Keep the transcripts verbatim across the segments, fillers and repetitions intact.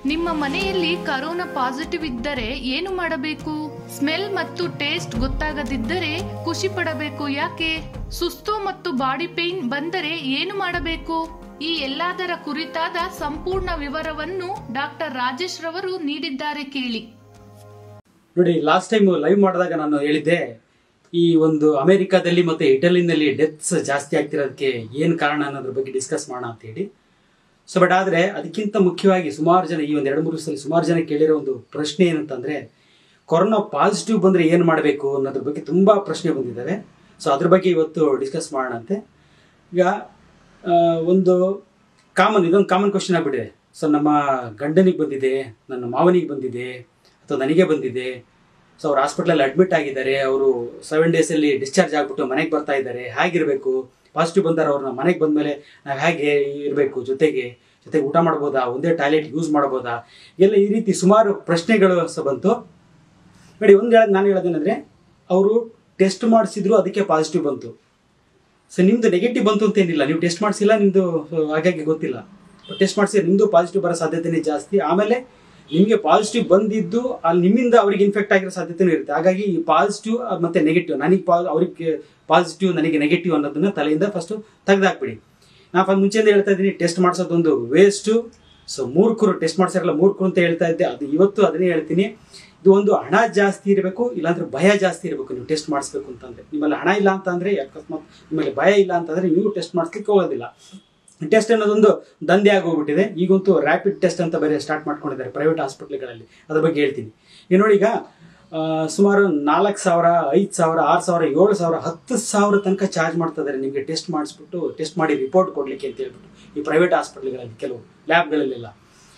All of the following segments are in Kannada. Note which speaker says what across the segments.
Speaker 1: ನಿಮ್ಮ ಮನೆಯಲ್ಲಿ ಕರೋನಾ ಪಾಸಿಟಿವ್ ಇದ್ದರೆ ಏನು ಮಾಡಬೇಕು? ಸ್ಮೆಲ್ ಮತ್ತು ಟೇಸ್ಟ್ ಗೊತ್ತಾಗದಿದ್ದರೆ ಖುಷಿ ಪಡಬೇಕು ಯಾಕೆ? ಸುಸ್ತು ಮತ್ತು ಬಾಡಿ ಪೇನ್ ಬಂದರೆ ಏನು ಮಾಡಬೇಕು? ಈ ಎಲ್ಲದರ ಕುರಿತಾದ ಸಂಪೂರ್ಣ ವಿವರವನ್ನು ಡಾಕ್ಟರ್ ರಾಜೇಶ್ ರವರು ನೀಡಿದ್ದಾರೆ, ಕೇಳಿ.
Speaker 2: ನೋಡಿ, ಲಾಸ್ಟ್ ಟೈಮ್ ಲೈವ್ ಮಾಡಿದಾಗ ನಾನು ಹೇಳಿದ್ದೆ, ಈ ಒಂದು ಅಮೆರಿಕಾದಲ್ಲಿ ಮತ್ತೆ ಇಟಲಿನಲ್ಲಿ ಡೆತ್ಸ್ ಜಾಸ್ತಿ ಆಗ್ತಿರೋದಕ್ಕೆ ಏನು ಕಾರಣ ಅನ್ನೋದ್ರ ಬಗ್ಗೆ ಡಿಸ್ಕಸ್ ಮಾಡೋಣ ಅಂತ ಹೇಳಿ. ಸೊ ಬಟ್ ಆದರೆ ಅದಕ್ಕಿಂತ ಮುಖ್ಯವಾಗಿ ಸುಮಾರು ಜನ ಈ ಒಂದು ಎರಡು ಮೂರು ದಿವಸದಲ್ಲಿ ಸುಮಾರು ಜನ ಕೇಳಿರೋ ಒಂದು ಪ್ರಶ್ನೆ ಏನಂತಂದರೆ, ಕೊರೋನಾ ಪಾಸಿಟಿವ್ ಬಂದರೆ ಏನು ಮಾಡಬೇಕು ಅನ್ನೋದ್ರ ಬಗ್ಗೆ ತುಂಬ ಪ್ರಶ್ನೆ ಬಂದಿದ್ದಾವೆ. ಸೊ ಅದ್ರ ಬಗ್ಗೆ ಇವತ್ತು ಡಿಸ್ಕಸ್ ಮಾಡೋಣಂತೆ. ಈಗ ಒಂದು ಕಾಮನ್ ಇದೊಂದು ಕಾಮನ್ ಕ್ವಶನ್ ಆಗಿಬಿಟ್ಟಿದೆ. ಸೊ ನಮ್ಮ ಗಂಡನಿಗೆ ಬಂದಿದೆ, ನನ್ನ ಮಾವನಿಗೆ ಬಂದಿದೆ, ಅಥವಾ ನನಗೆ ಬಂದಿದೆ. ಸೊ ಅವ್ರು ಹಾಸ್ಪಿಟ್ಲಲ್ಲಿ ಅಡ್ಮಿಟ್ ಆಗಿದ್ದಾರೆ, ಅವರು ಸೆವೆನ್ ಡೇಸಲ್ಲಿ ಡಿಸ್ಚಾರ್ಜ್ ಆಗಿಬಿಟ್ಟು ಮನೆಗೆ ಬರ್ತಾ ಇದ್ದಾರೆ, ಹೇಗಿರಬೇಕು? ಪಾಸಿಟಿವ್ ಬಂದಾರ ಅವ್ರನ್ನ ಮನೆಗೆ ಬಂದಮೇಲೆ ನಾವು ಹೇಗೆ ಇರಬೇಕು? ಜೊತೆಗೆ ಜೊತೆಗೆ ಊಟ ಮಾಡ್ಬೋದಾ? ಒಂದೇ ಟಾಯ್ಲೆಟ್ ಯೂಸ್ ಮಾಡ್ಬೋದಾ? ಎಲ್ಲ ಈ ರೀತಿ ಸುಮಾರು ಪ್ರಶ್ನೆಗಳು ಸಹ ಬಂತು. ನೋಡಿ, ಒಂದು ಹೇಳೋದು ನಾನು ಹೇಳೋದೇನೆಂದರೆ, ಅವರು ಟೆಸ್ಟ್ ಮಾಡಿಸಿದ್ರು, ಅದಕ್ಕೆ ಪಾಸಿಟಿವ್ ಬಂತು. ಸೊ ನಿಮ್ಮದು ನೆಗೆಟಿವ್ ಬಂತು ಅಂತೇನಿಲ್ಲ, ನೀವು ಟೆಸ್ಟ್ ಮಾಡಿಸಿಲ್ಲ, ನಿಮ್ಮದು ಹಾಗಾಗಿ ಗೊತ್ತಿಲ್ಲ. ಟೆಸ್ಟ್ ಮಾಡಿಸಿದ್ರೆ ನಿಮ್ಮದು ಪಾಸಿಟಿವ್ ಬರೋ ಸಾಧ್ಯತೆನೇ ಜಾಸ್ತಿ. ಆಮೇಲೆ ನಿಮಗೆ ಪಾಸಿಟಿವ್ ಬಂದಿದ್ದು ಅಲ್ಲಿ ನಿಮ್ಮಿಂದ ಅವ್ರಿಗೆ ಇನ್ಫೆಕ್ಟ್ ಆಗಿರೋ ಸಾಧ್ಯತೆನೂ ಇರುತ್ತೆ. ಹಾಗಾಗಿ ಈ ಪಾಸಿಟಿವ್ ಮತ್ತು ನೆಗೆಟಿವ್, ನನಗೆ ಪಾ ಅವ್ರಿಗೆ ಪಾಸಿಟಿವ್ ನನಗೆ ನೆಗೆಟಿವ್ ಅನ್ನೋದನ್ನ ತಲೆಯಿಂದ ಫಸ್ಟು ತೆಗೆದಾಕ್ಬಿಡಿ. ನಾನು ಮುಂಚೆಯಿಂದ ಹೇಳ್ತಾ ಇದ್ದೀನಿ, ಟೆಸ್ಟ್ ಮಾಡಿಸೋದೊಂದು ವೇಸ್ಟು. ಸೊ ಮೂರ್ಖರು ಟೆಸ್ಟ್ ಮಾಡಿಸಿರಲ್ಲ, ಮೂರ್ಖರು ಅಂತ ಹೇಳ್ತಾ ಇದ್ದೆ, ಅದು ಇವತ್ತು ಅದನ್ನೇ ಹೇಳ್ತೀನಿ. ಇದು ಒಂದು ಹಣ ಜಾಸ್ತಿ ಇರಬೇಕು, ಇಲ್ಲಾಂದ್ರೆ ಭಯ ಜಾಸ್ತಿ ಇರಬೇಕು. ನೀವು ಟೆಸ್ಟ್ ಮಾಡಿಸ್ಬೇಕು ಅಂತಂದರೆ, ನಿಮ್ಮಲ್ಲಿ ಹಣ ಇಲ್ಲ ಅಂತಂದರೆ, ಅಕಸ್ಮಾತ್ ನಿಮ್ಮಲ್ಲಿ ಭಯ ಇಲ್ಲ ಅಂತಂದರೆ ನೀವು ಟೆಸ್ಟ್ ಮಾಡಿಸ್ಲಿಕ್ಕೆ ಹೋಗೋದಿಲ್ಲ. ಟೆಸ್ಟ್ ಅನ್ನೋದೊಂದು ದಂಧೆ ಆಗೋಗ್ಬಿಟ್ಟಿದೆ. ಈಗಂತೂ ರ್ಯಾಪಿಡ್ ಟೆಸ್ಟ್ ಅಂತ ಬೇರೆ ಸ್ಟಾರ್ಟ್ ಮಾಡ್ಕೊಂಡಿದ್ದಾರೆ ಪ್ರೈವೇಟ್ ಹಾಸ್ಪಿಟ್ಲ್ಗಳಲ್ಲಿ. ಅದ್ರ ಬಗ್ಗೆ ಹೇಳ್ತೀನಿ. ಈಗ ನೋಡಿ, ಈಗ ಸುಮಾರು ನಾಲ್ಕು ಸಾವಿರ ಐದು ಸಾವಿರ ಆರು ಸಾವಿರ ಏಳು ಸಾವಿರ ಹತ್ತು ಸಾವಿರ ತನಕ ಚಾರ್ಜ್ ಮಾಡ್ತಾ ಇದ್ದಾರೆ ನಿಮಗೆ ಟೆಸ್ಟ್ ಮಾಡಿಸ್ಬಿಟ್ಟು, ಟೆಸ್ಟ್ ಮಾಡಿ ರಿಪೋರ್ಟ್ ಕೊಡಲಿಕ್ಕೆ ಅಂತ ಹೇಳ್ಬಿಟ್ಟು ಈ ಪ್ರೈವೇಟ್ ಹಾಸ್ಪಿಟ್ಲ್ಗಳಲ್ಲಿ, ಕೆಲವು ಲ್ಯಾಬ್ಗಳಲ್ಲೆಲ್ಲ.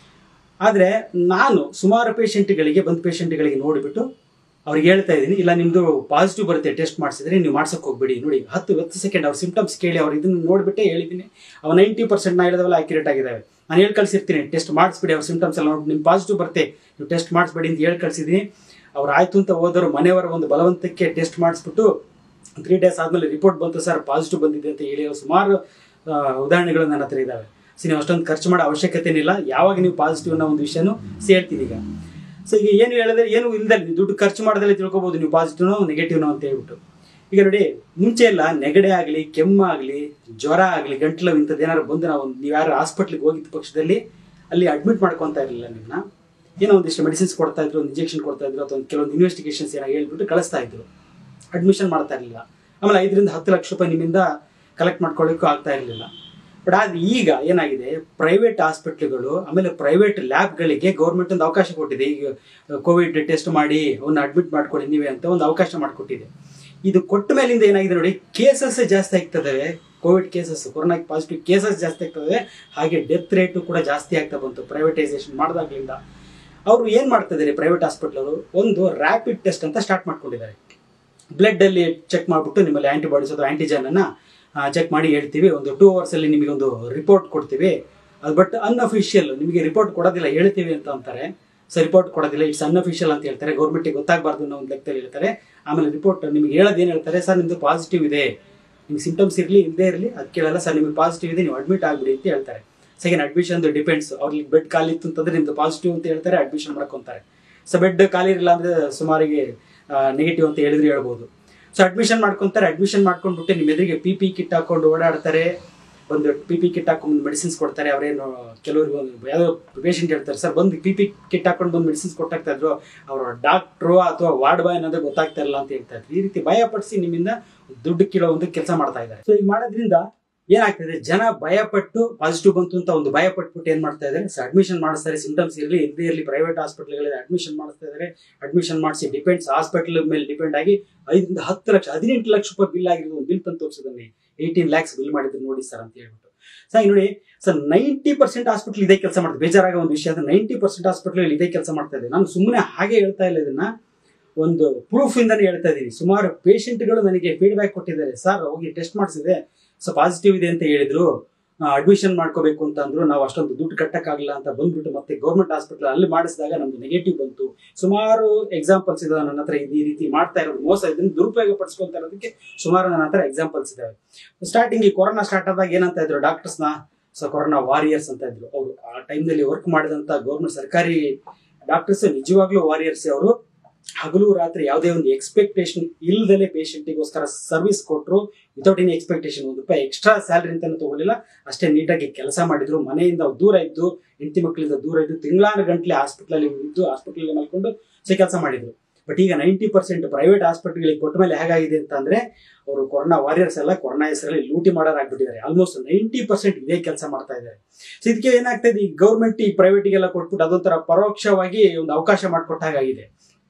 Speaker 2: ಆದರೆ ನಾನು ಸುಮಾರು ಪೇಷಂಟ್ಗಳಿಗೆ ಬಂದ ಪೇಷಂಟ್ಗಳಿಗೆ ನೋಡಿಬಿಟ್ಟು ಅವ್ರಿಗೆ ಹೇಳ್ತಾ ಇದ್ದೀನಿ, ಇಲ್ಲ ನಿಮ್ಮದು ಪಾಸಿಟಿವ್ ಬರುತ್ತೆ ಟೆಸ್ಟ್ ಮಾಡಿಸಿದ್ರೆ ನೀವು ಮಾಡ್ಸೋಕೆ ಹೋಗ್ಬೇಡಿ. ನೋಡಿ, ಹತ್ತು ಹತ್ತು ಸೆಕೆಂಡ್ ಅವ್ರ ಸಿಂಪ್ಟಮ್ಸ್ ಕೇಳಿ ಅವ್ರು ಇದನ್ನು ನೋಡಿಬಿಟ್ಟೇ ಹೇಳಿದ್ದೀನಿ. ಅವು ನೈಂಟಿ ಪರ್ಸೆಂಟ್ ನಾ ಹೇಳಿದವೆಲ್ಲ ಆಕ್ಯುರೇಟ್ ಆಗಿದ್ದಾವೆ. ನಾನು ಹೇಳಿ ಕಳಿಸಿರ್ತೀನಿ, ಟೆಸ್ಟ್ ಮಾಡಿಸ್ಬಿಡಿ, ಅವ್ರ ಸಿಂಪ್ಟಮ್ಸ್ ಎಲ್ಲ ನೋಡಿ, ನಿಮ್ಮ ಪಾಸಿಟಿವ್ ಬರುತ್ತೆ ನೀವು ಟೆಸ್ಟ್ ಮಾಡಿಸ್ಬೇಡಿ ಅಂತ ಹೇಳಿ ಕಳಿಸಿದ್ದೀನಿ. ಅವ್ರು ಆಯಿತು ಅಂತ ಹೋದವರು ಮನೆಯವರ ಒಂದು ಬಲವಂತಕ್ಕೆ ಟೆಸ್ಟ್ ಮಾಡಿಸ್ಬಿಟ್ಟು ತ್ರೀ ಡೇಸ್ ಆದಮೇಲೆ ರಿಪೋರ್ಟ್ ಬಂತು, ಸರ್ ಪಾಸಿಟಿವ್ ಬಂದಿದೆ ಅಂತ ಹೇಳಿ ಸುಮಾರು ಉದಾಹರಣೆಗಳು ನನ್ನ ಹತ್ರ ಇದ್ದಾವೆ. ಸೊ ನೀವು ಅಷ್ಟೊಂದು ಖರ್ಚು ಮಾಡೋ ಅವಶ್ಯಕತೆನಿಲ್ಲ. ಯಾವಾಗ ನೀವು ಪಾಸಿಟಿವ್ ಅನ್ನೋ ಒಂದು ವಿಷಯನೂ ಸೇರ್ತೀನಿ ಈಗ. ಸೊ ಈಗ ಏನು ಹೇಳಿದ್ರೆ ಏನು ಇಲ್ಲದೆ ದುಡ್ಡು ಖರ್ಚು ಮಾಡೋದಲ್ಲೇ ತಿಳ್ಕೊಬೋದು ನೀವು ಪಾಸಿಟಿವ್ನೋ ನೆಗೆಟಿವ್ನೋ ಅಂತ ಹೇಳ್ಬಿಟ್ಟು. ಈಗ ನೋಡಿ, ಮುಂಚೆ ಎಲ್ಲ ನೆಗಡೆ ಆಗಲಿ, ಕೆಮ್ಮಾಗಲಿ, ಜ್ವರ ಆಗಲಿ, ಗಂಟ್ಲು ಇಂಥದ್ದು ಏನಾದ್ರು ಬಂದು ನಾವು ನೀವು ಯಾರು ಹಾಸ್ಪಿಟ್ಲಿಗೆ ಹೋಗಿದ್ದ ಪಕ್ಷದಲ್ಲಿ ಅಲ್ಲಿ ಅಡ್ಮಿಟ್ ಮಾಡ್ಕೊತಾ ಇರಲಿಲ್ಲ. ನಿಮ್ಮನ್ನ ಏನೋ ಒಂದಿಷ್ಟು ಮೆಡಿಸಿನ್ಸ್ ಕೊಡ್ತಾ ಇದ್ರು, ಒಂದು ಇಂಜೆಕ್ಷನ್ ಕೊಡ್ತಾ ಇದ್ರು, ಅಥವಾ ಒಂದು ಕೆಲವೊಂದು ಇನ್ವೆಸ್ಟಿಗೇಷನ್ಸ್ ಏನೋ ಹೇಳ್ಬಿಟ್ಟು ಕಳಿಸ್ತಾ ಇದ್ರು, ಅಡ್ಮಿಷನ್ ಮಾಡ್ತಾ ಇರಲಿಲ್ಲ. ಆಮೇಲೆ ಐದರಿಂದ ಹತ್ತು ಲಕ್ಷ ರೂಪಾಯಿ ನಿಮ್ಮಿಂದ ಕಲೆಕ್ಟ್ ಮಾಡ್ಕೊಳ್ಳಿಕ್ಕೂ ಆಗ್ತಾ ಇರಲಿಲ್ಲ. ಬಟ್ ಆದರೆ ಈಗ ಏನಾಗಿದೆ, ಪ್ರೈವೇಟ್ ಹಾಸ್ಪಿಟ್ಲ್ಗಳು ಆಮೇಲೆ ಪ್ರೈವೇಟ್ ಲ್ಯಾಬ್ಗಳಿಗೆ ಗೌರ್ಮೆಂಟ್ ಒಂದು ಅವಕಾಶ ಕೊಟ್ಟಿದೆ. ಈಗ ಕೋವಿಡ್ ಟೆಸ್ಟ್ ಮಾಡಿ ಅವನ್ನ ಅಡ್ಮಿಟ್ ಮಾಡ್ಕೊಳ್ಳಿ ನೀವೇ ಅಂತ ಒಂದು ಅವಕಾಶ ಮಾಡಿಕೊಟ್ಟಿದೆ. ಇದು ಕೊಟ್ಟ ಮೇಲಿಂದ ಏನಾಗಿದೆ ನೋಡಿ, ಕೇಸಸ್ ಜಾಸ್ತಿ ಆಗ್ತದೆ. COVID cases, corona positive cases ಜಾಸ್ತಿ ಆಗ್ತದೆ. ಹಾಗೆ ಡೆತ್ ರೇಟು ಕೂಡ ಜಾಸ್ತಿ ಆಗ್ತಾ ಬಂತು ಪ್ರೈವೇಟೈಸೇಷನ್ ಮಾಡಿದಾಗ್ಲಿಂದ. ಅವರು ಏನು ಮಾಡ್ತಾ ಇದ್ದಾರೆ ಪ್ರೈವೇಟ್ ಹಾಸ್ಪಿಟ್ಲವರು, ಒಂದು ರ್ಯಾಪಿಡ್ ಟೆಸ್ಟ್ ಅಂತ ಸ್ಟಾರ್ಟ್ ಮಾಡ್ಕೊಂಡಿದ್ದಾರೆ. ಬ್ಲಡ್ಡಲ್ಲಿ ಚೆಕ್ ಮಾಡಿಬಿಟ್ಟು ನಿಮ್ಮಲ್ಲಿ ಆ್ಯಂಟಿಬಾಡೀಸ್ ಅಥವಾ ಆ್ಯಂಟಿಜನನ್ನು ಚೆಕ್ ಮಾಡಿ ಹೇಳ್ತೀವಿ, ಒಂದು ಟೂ ಅವರ್ಸಲ್ಲಿ ನಿಮಗೆ ಒಂದು ರಿಪೋರ್ಟ್ ಕೊಡ್ತೀವಿ. ಅದು ಬಟ್ ಅನ್ಅಫಿಷಿಯಲ್, ನಿಮಗೆ ರಿಪೋರ್ಟ್ ಕೊಡೋದಿಲ್ಲ, ಹೇಳ್ತೀವಿ ಅಂತ ಅಂತಾರೆ. ಸೊ ರಿಪೋರ್ಟ್ ಕೊಡೋದಿಲ್ಲ, ಇಟ್ಸ್ ಅನ್ಅಫಿಷಿಯಲ್ ಅಂತ ಹೇಳ್ತಾರೆ, ಗೌರ್ಮೆಂಟಿಗೆ ಗೊತ್ತಾಗಬಾರ್ದು ಅನ್ನೋ ಒಂದು ಲೆಕ್ಕದಲ್ಲಿ ಹೇಳ್ತಾರೆ. ಆಮೇಲೆ ರಿಪೋರ್ಟ್ ನಿಮಗೆ ಹೇಳೋದು ಏನು ಹೇಳ್ತಾರೆ, ಸರ್ ನಿಮ್ಮದು ಪಾಸಿಟಿವ್ ಇದೆ, ನಿಮ್ಗೆ ಸಿಂಪ್ಟಮ್ಸ್ ಇರಲಿ ಇಲ್ಲದೇ ಇರಲಿ ಅದು ಕೇಳಲ್ಲ, ಸರ್ ನಿಮಗೆ ಪಾಸಿಟಿವ್ ಇದೆ, ನೀವು ಅಡ್ಮಿಟ್ ಆಗಿಬಿಡಿ ಅಂತ ಹೇಳ್ತಾರೆ. ಸೆಕೆಂಡ್ ಅಡ್ಮಿಷನ್ ಡಿಪೆಂಡ್ಸ್, ಅವ್ರಿಗೆ ಬೆಡ್ ಖಾಲಿ ಇತ್ತು ಅಂತಂದರೆ ನಿಮ್ಮದು ಪಾಸಿಟಿವ್ ಅಂತ ಹೇಳ್ತಾರೆ, ಅಡ್ಮಿಷನ್ ಮಾಡ್ಕೊತಾರೆ. ಸೊ ಬೆಡ್ ಖಾಲಿ ಇರಲಿಲ್ಲ ಅಂದರೆ ಸುಮಾರಿಗೆ ನೆಗೆಟಿವ್ ಅಂತ ಹೇಳಿದ್ರೆ ಹೇಳ್ಬೋದು. ಸೊ ಅಡ್ಮಿಷನ್ ಮಾಡ್ಕೊತಾರೆ. ಅಡ್ಮಿಷನ್ ಮಾಡ್ಕೊಂಡ್ಬಿಟ್ಟು ನಿಮ್ಮ ಎದುರಿಗೆ ಪಿ ಪಿ ಕಿಟ್ ಹಾಕೊಂಡು ಓಡಾಡ್ತಾರೆ. ಒಂದು ಪಿ ಪಿ ಕಿಟ್ ಹಾಕೊಂಡು ಮೆಡಿಸಿನ್ಸ್ ಕೊಡ್ತಾರೆ. ಅವರೇನು ಕೆಲವ್ರಿಗೆ ಒಂದು ಯಾವುದೋ ಪೇಷಂಟ್ ಹೇಳ್ತಾರೆ, ಸರ್ ಬಂದು ಪಿ ಪಿ ಕಿಟ್ ಹಾಕೊಂಡು ಬಂದು ಮೆಡಿಸಿನ್ಸ್ ಕೊಟ್ಟಾಗ್ತಾ ಇದ್ರು, ಅವರು ಡಾಕ್ಟ್ರು ಅಥವಾ ವಾರ್ಡ್ ಬಾಯ್ ಅನ್ನೋದು ಗೊತ್ತಾಗ್ತಾ ಇಲ್ಲ ಅಂತ ಹೇಳ್ತಾ ಇದ್ರು. ಈ ರೀತಿ ಭಯಪಡಿಸಿ ನಿಮ್ಮಿಂದ ದುಡ್ಡು ಕಿಲೋ ಒಂದು ಕೆಲಸ ಮಾಡ್ತಾ ಇದ್ದಾರೆ. ಸೊ ಈಗ ಮಾಡೋದ್ರಿಂದ ಏನಾಗ್ತದೆ, ಜನ ಭಯಪಟ್ಟು ಪಾಸಿಟಿವ್ ಬಂತು ಅಂತ ಒಂದು ಭಯಪಟ್ಬಿಟ್ಟು ಏನ್ ಮಾಡ್ತಾ ಇದ್ದಾರೆ, ಅಡ್ಮಿಷನ್ ಮಾಡಿಸ್ತಾರೆ. ಸಿಂಪ್ಟಮ್ಸ್ ಇರಲಿ ಇಲ್ಲದೇ ಇರಲಿ ಪ್ರೈವೇಟ್ ಹಾಸ್ಪಿಟ್ಲ್ಗಳಲ್ಲಿ ಅಡ್ಮಿಷನ್ ಮಾಡಿಸ್ತಾ ಇದ್ದಾರೆ. ಅಡ್ಮಿಷನ್ ಮಾಡಿಸಿ ಡಿಪೆಂಡ್ಸ್ ಹಾಸ್ಪಿಟಲ್ ಮೇಲೆ ಡಿಪೆಂಡ್ ಆಗಿ ಐದರಿಂದ ಹತ್ತು ಲಕ್ಷ ಹದಿನೆಂಟು ಲಕ್ಷ ರೂಪಾಯಿ ಬಿಲ್ ಆಗಿರೋದು ಒಂದು ಬಿಲ್ ತಂದು ತೋರಿಸಿದಲ್ಲಿ ಏಯ್ಟೀನ್ ಲ್ಯಾಕ್ಸ್ ಬಿಲ್ ಮಾಡಿದ್ರು ನೋಡಿ ಸರ್ ಅಂತ ಹೇಳ್ಬಿಟ್ಟು. ಸರ್ ನೋಡಿ ಸರ್, ನೈಂಟಿ ಪರ್ಸೆಂಟ್ ಹಾಸ್ಪಿಟ್ಲ್ ಇದೇ ಕೆಲಸ ಮಾಡ್ತಾರೆ. ಬೇಜಾರಾಗ ಒಂದು ವಿಷಯ, ನೈಂಟಿ ಪರ್ಸೆಂಟ್ ಹಾಸ್ಪಿಟ್ಲ್ ಇದೇ ಕೆಲಸ ಮಾಡ್ತಾ ಇದೆ. ನಾನು ಸುಮ್ಮನೆ ಹಾಗೆ ಹೇಳ್ತಾ ಇಲ್ಲ, ಇದನ್ನ ಒಂದು ಪ್ರೂಫ್ ಇಂದಾನೆ ಹೇಳ್ತಾ ಇದ್ದೀನಿ. ಸುಮಾರು ಪೇಷಂಟ್ಗಳು ನನಗೆ ಫೀಡ್ಬ್ಯಾಕ್ ಕೊಟ್ಟಿದ್ದಾರೆ, ಸರ್ ಹೋಗಿ ಟೆಸ್ಟ್ ಮಾಡಿಸಿದೆ, ಸೊ ಪಾಸಿಟಿವ್ ಇದೆ ಅಂತ ಹೇಳಿದ್ರು, ಅಡ್ಮಿಷನ್ ಮಾಡ್ಕೋಬೇಕು ಅಂತ ಅಂದ್ರು, ನಾವು ಅಷ್ಟೊಂದು ದುಡ್ಡು ಕಟ್ಟಕ್ಕಾಗಲ್ಲ ಅಂತ ಬಂದ್ಬಿಟ್ಟು ಮತ್ತೆ ಗೌರ್ಮೆಂಟ್ ಹಾಸ್ಪಿಟಲ್ ಅಲ್ಲಿ ಮಾಡಿಸಿದಾಗ ನಮ್ದು ನೆಗೆಟಿವ್ ಬಂತು. ಸುಮಾರು ಎಕ್ಸಾಂಪಲ್ಸ್ ಇದಾವೆ ನನ್ನ ಹತ್ರ. ಈ ರೀತಿ ಮಾಡ್ತಾ ಇರೋದು ಮೋಸ, ಇದನ್ನು ದುರುಪಯೋಗ ಪಡಿಸ್ಕೊಂತ ಇರೋದಕ್ಕೆ ಸುಮಾರು ನನ್ನ ಹತ್ರ ಎಕ್ಸಾಂಪಲ್ಸ್ ಇದಾವೆ. ಸ್ಟಾರ್ಟಿಂಗ್ ಈ ಕೊರೋನಾ ಸ್ಟಾರ್ಟ್ ಆದಾಗ ಏನಂತ ಇದ್ರು ಡಾಕ್ಟರ್ಸ್ನ, ಸೊ ಕೊರೋನಾ ವಾರಿಯರ್ಸ್ ಅಂತ ಇದ್ರು. ಅವರು ಆ ಟೈಮ್ನಲ್ಲಿ ವರ್ಕ್ ಮಾಡಿದಂತ ಗೌರ್ಮೆಂಟ್ ಸರ್ಕಾರಿ ಡಾಕ್ಟರ್ಸ್ ನಿಜವಾಗ್ಲೂ ವಾರಿಯರ್ಸ್. ಅವರು ಹಗಲು ರಾತ್ರಿ ಯಾವುದೇ ಒಂದು ಎಕ್ಸ್ಪೆಕ್ಟೇಷನ್ ಇಲ್ದಲೆ ಪೇಷಂಟಿಗೋಸ್ಕರ ಸರ್ವಿಸ್ ಕೊಟ್ಟರು. ವಿತೌಟ್ ಎನಿ ಎಕ್ಸ್ಪೆಕ್ಟೇಷನ್, ಒಂದು ರೂಪಾಯಿ ಎಕ್ಸ್ಟ್ರಾ ಸ್ಯಾಲರಿ ಅಂತ ತಗೊಳ್ಳಿಲ್ಲ. ಅಷ್ಟೇ ನೀಟಾಗಿ ಕೆಲಸ ಮಾಡಿದ್ರು. ಮನೆಯಿಂದ ದೂರ ಇದ್ದು, ಹೆಂಡತಿ ಮಕ್ಕಳಿಂದ ದೂರ ಇದ್ದು, ತಿಂಗಳಾನು ಗಂಟ್ಲೆ ಹಾಸ್ಪಿಟಲ್ ಇದ್ದು ಹಾಸ್ಪಿಟಲ್ ಮಲ್ಕೊಂಡು ಸೊ ಕೆಲಸ ಮಾಡಿದ್ರು. ಬಟ್ ಈಗ ನೈಂಟಿ ಪರ್ಸೆಂಟ್ ಪ್ರೈವೇಟ್ ಹಾಸ್ಪಿಟಲ್ಗಳಿಗೆ ಕೊಟ್ಟ ಮೇಲೆ ಹೇಗಾಗಿದೆ ಅಂತ ಅಂದ್ರೆ, ಅವರು ಕೊರೋನಾ ವಾರಿಯರ್ಸ್ ಎಲ್ಲ ಕೊರೋನಾ ಹೆಸರಲ್ಲಿ ಲೂಟಿ ಮಾಡೋರಾಗ್ಬಿಟ್ಟಿದ್ದಾರೆ. ಆಲ್ಮೋಸ್ಟ್ ನೈಂಟಿ ಪರ್ಸೆಂಟ್ ಇದೇ ಕೆಲಸ ಮಾಡ್ತಾ ಇದ್ದಾರೆ. ಸೊ ಇದಕ್ಕೆ ಏನಾಗ್ತಾ ಇದೆ, ಈ ಗೌರ್ಮೆಂಟ್ ಈ ಪ್ರೈವೇಟಿಗೆಲ್ಲ ಕೊಟ್ಬಿಟ್ಟು ಅದೊಂಥರ ಪರೋಕ್ಷವಾಗಿ ಒಂದು ಅವಕಾಶ ಮಾಡಿಕೊಟ್ಟಾಗಿದೆ.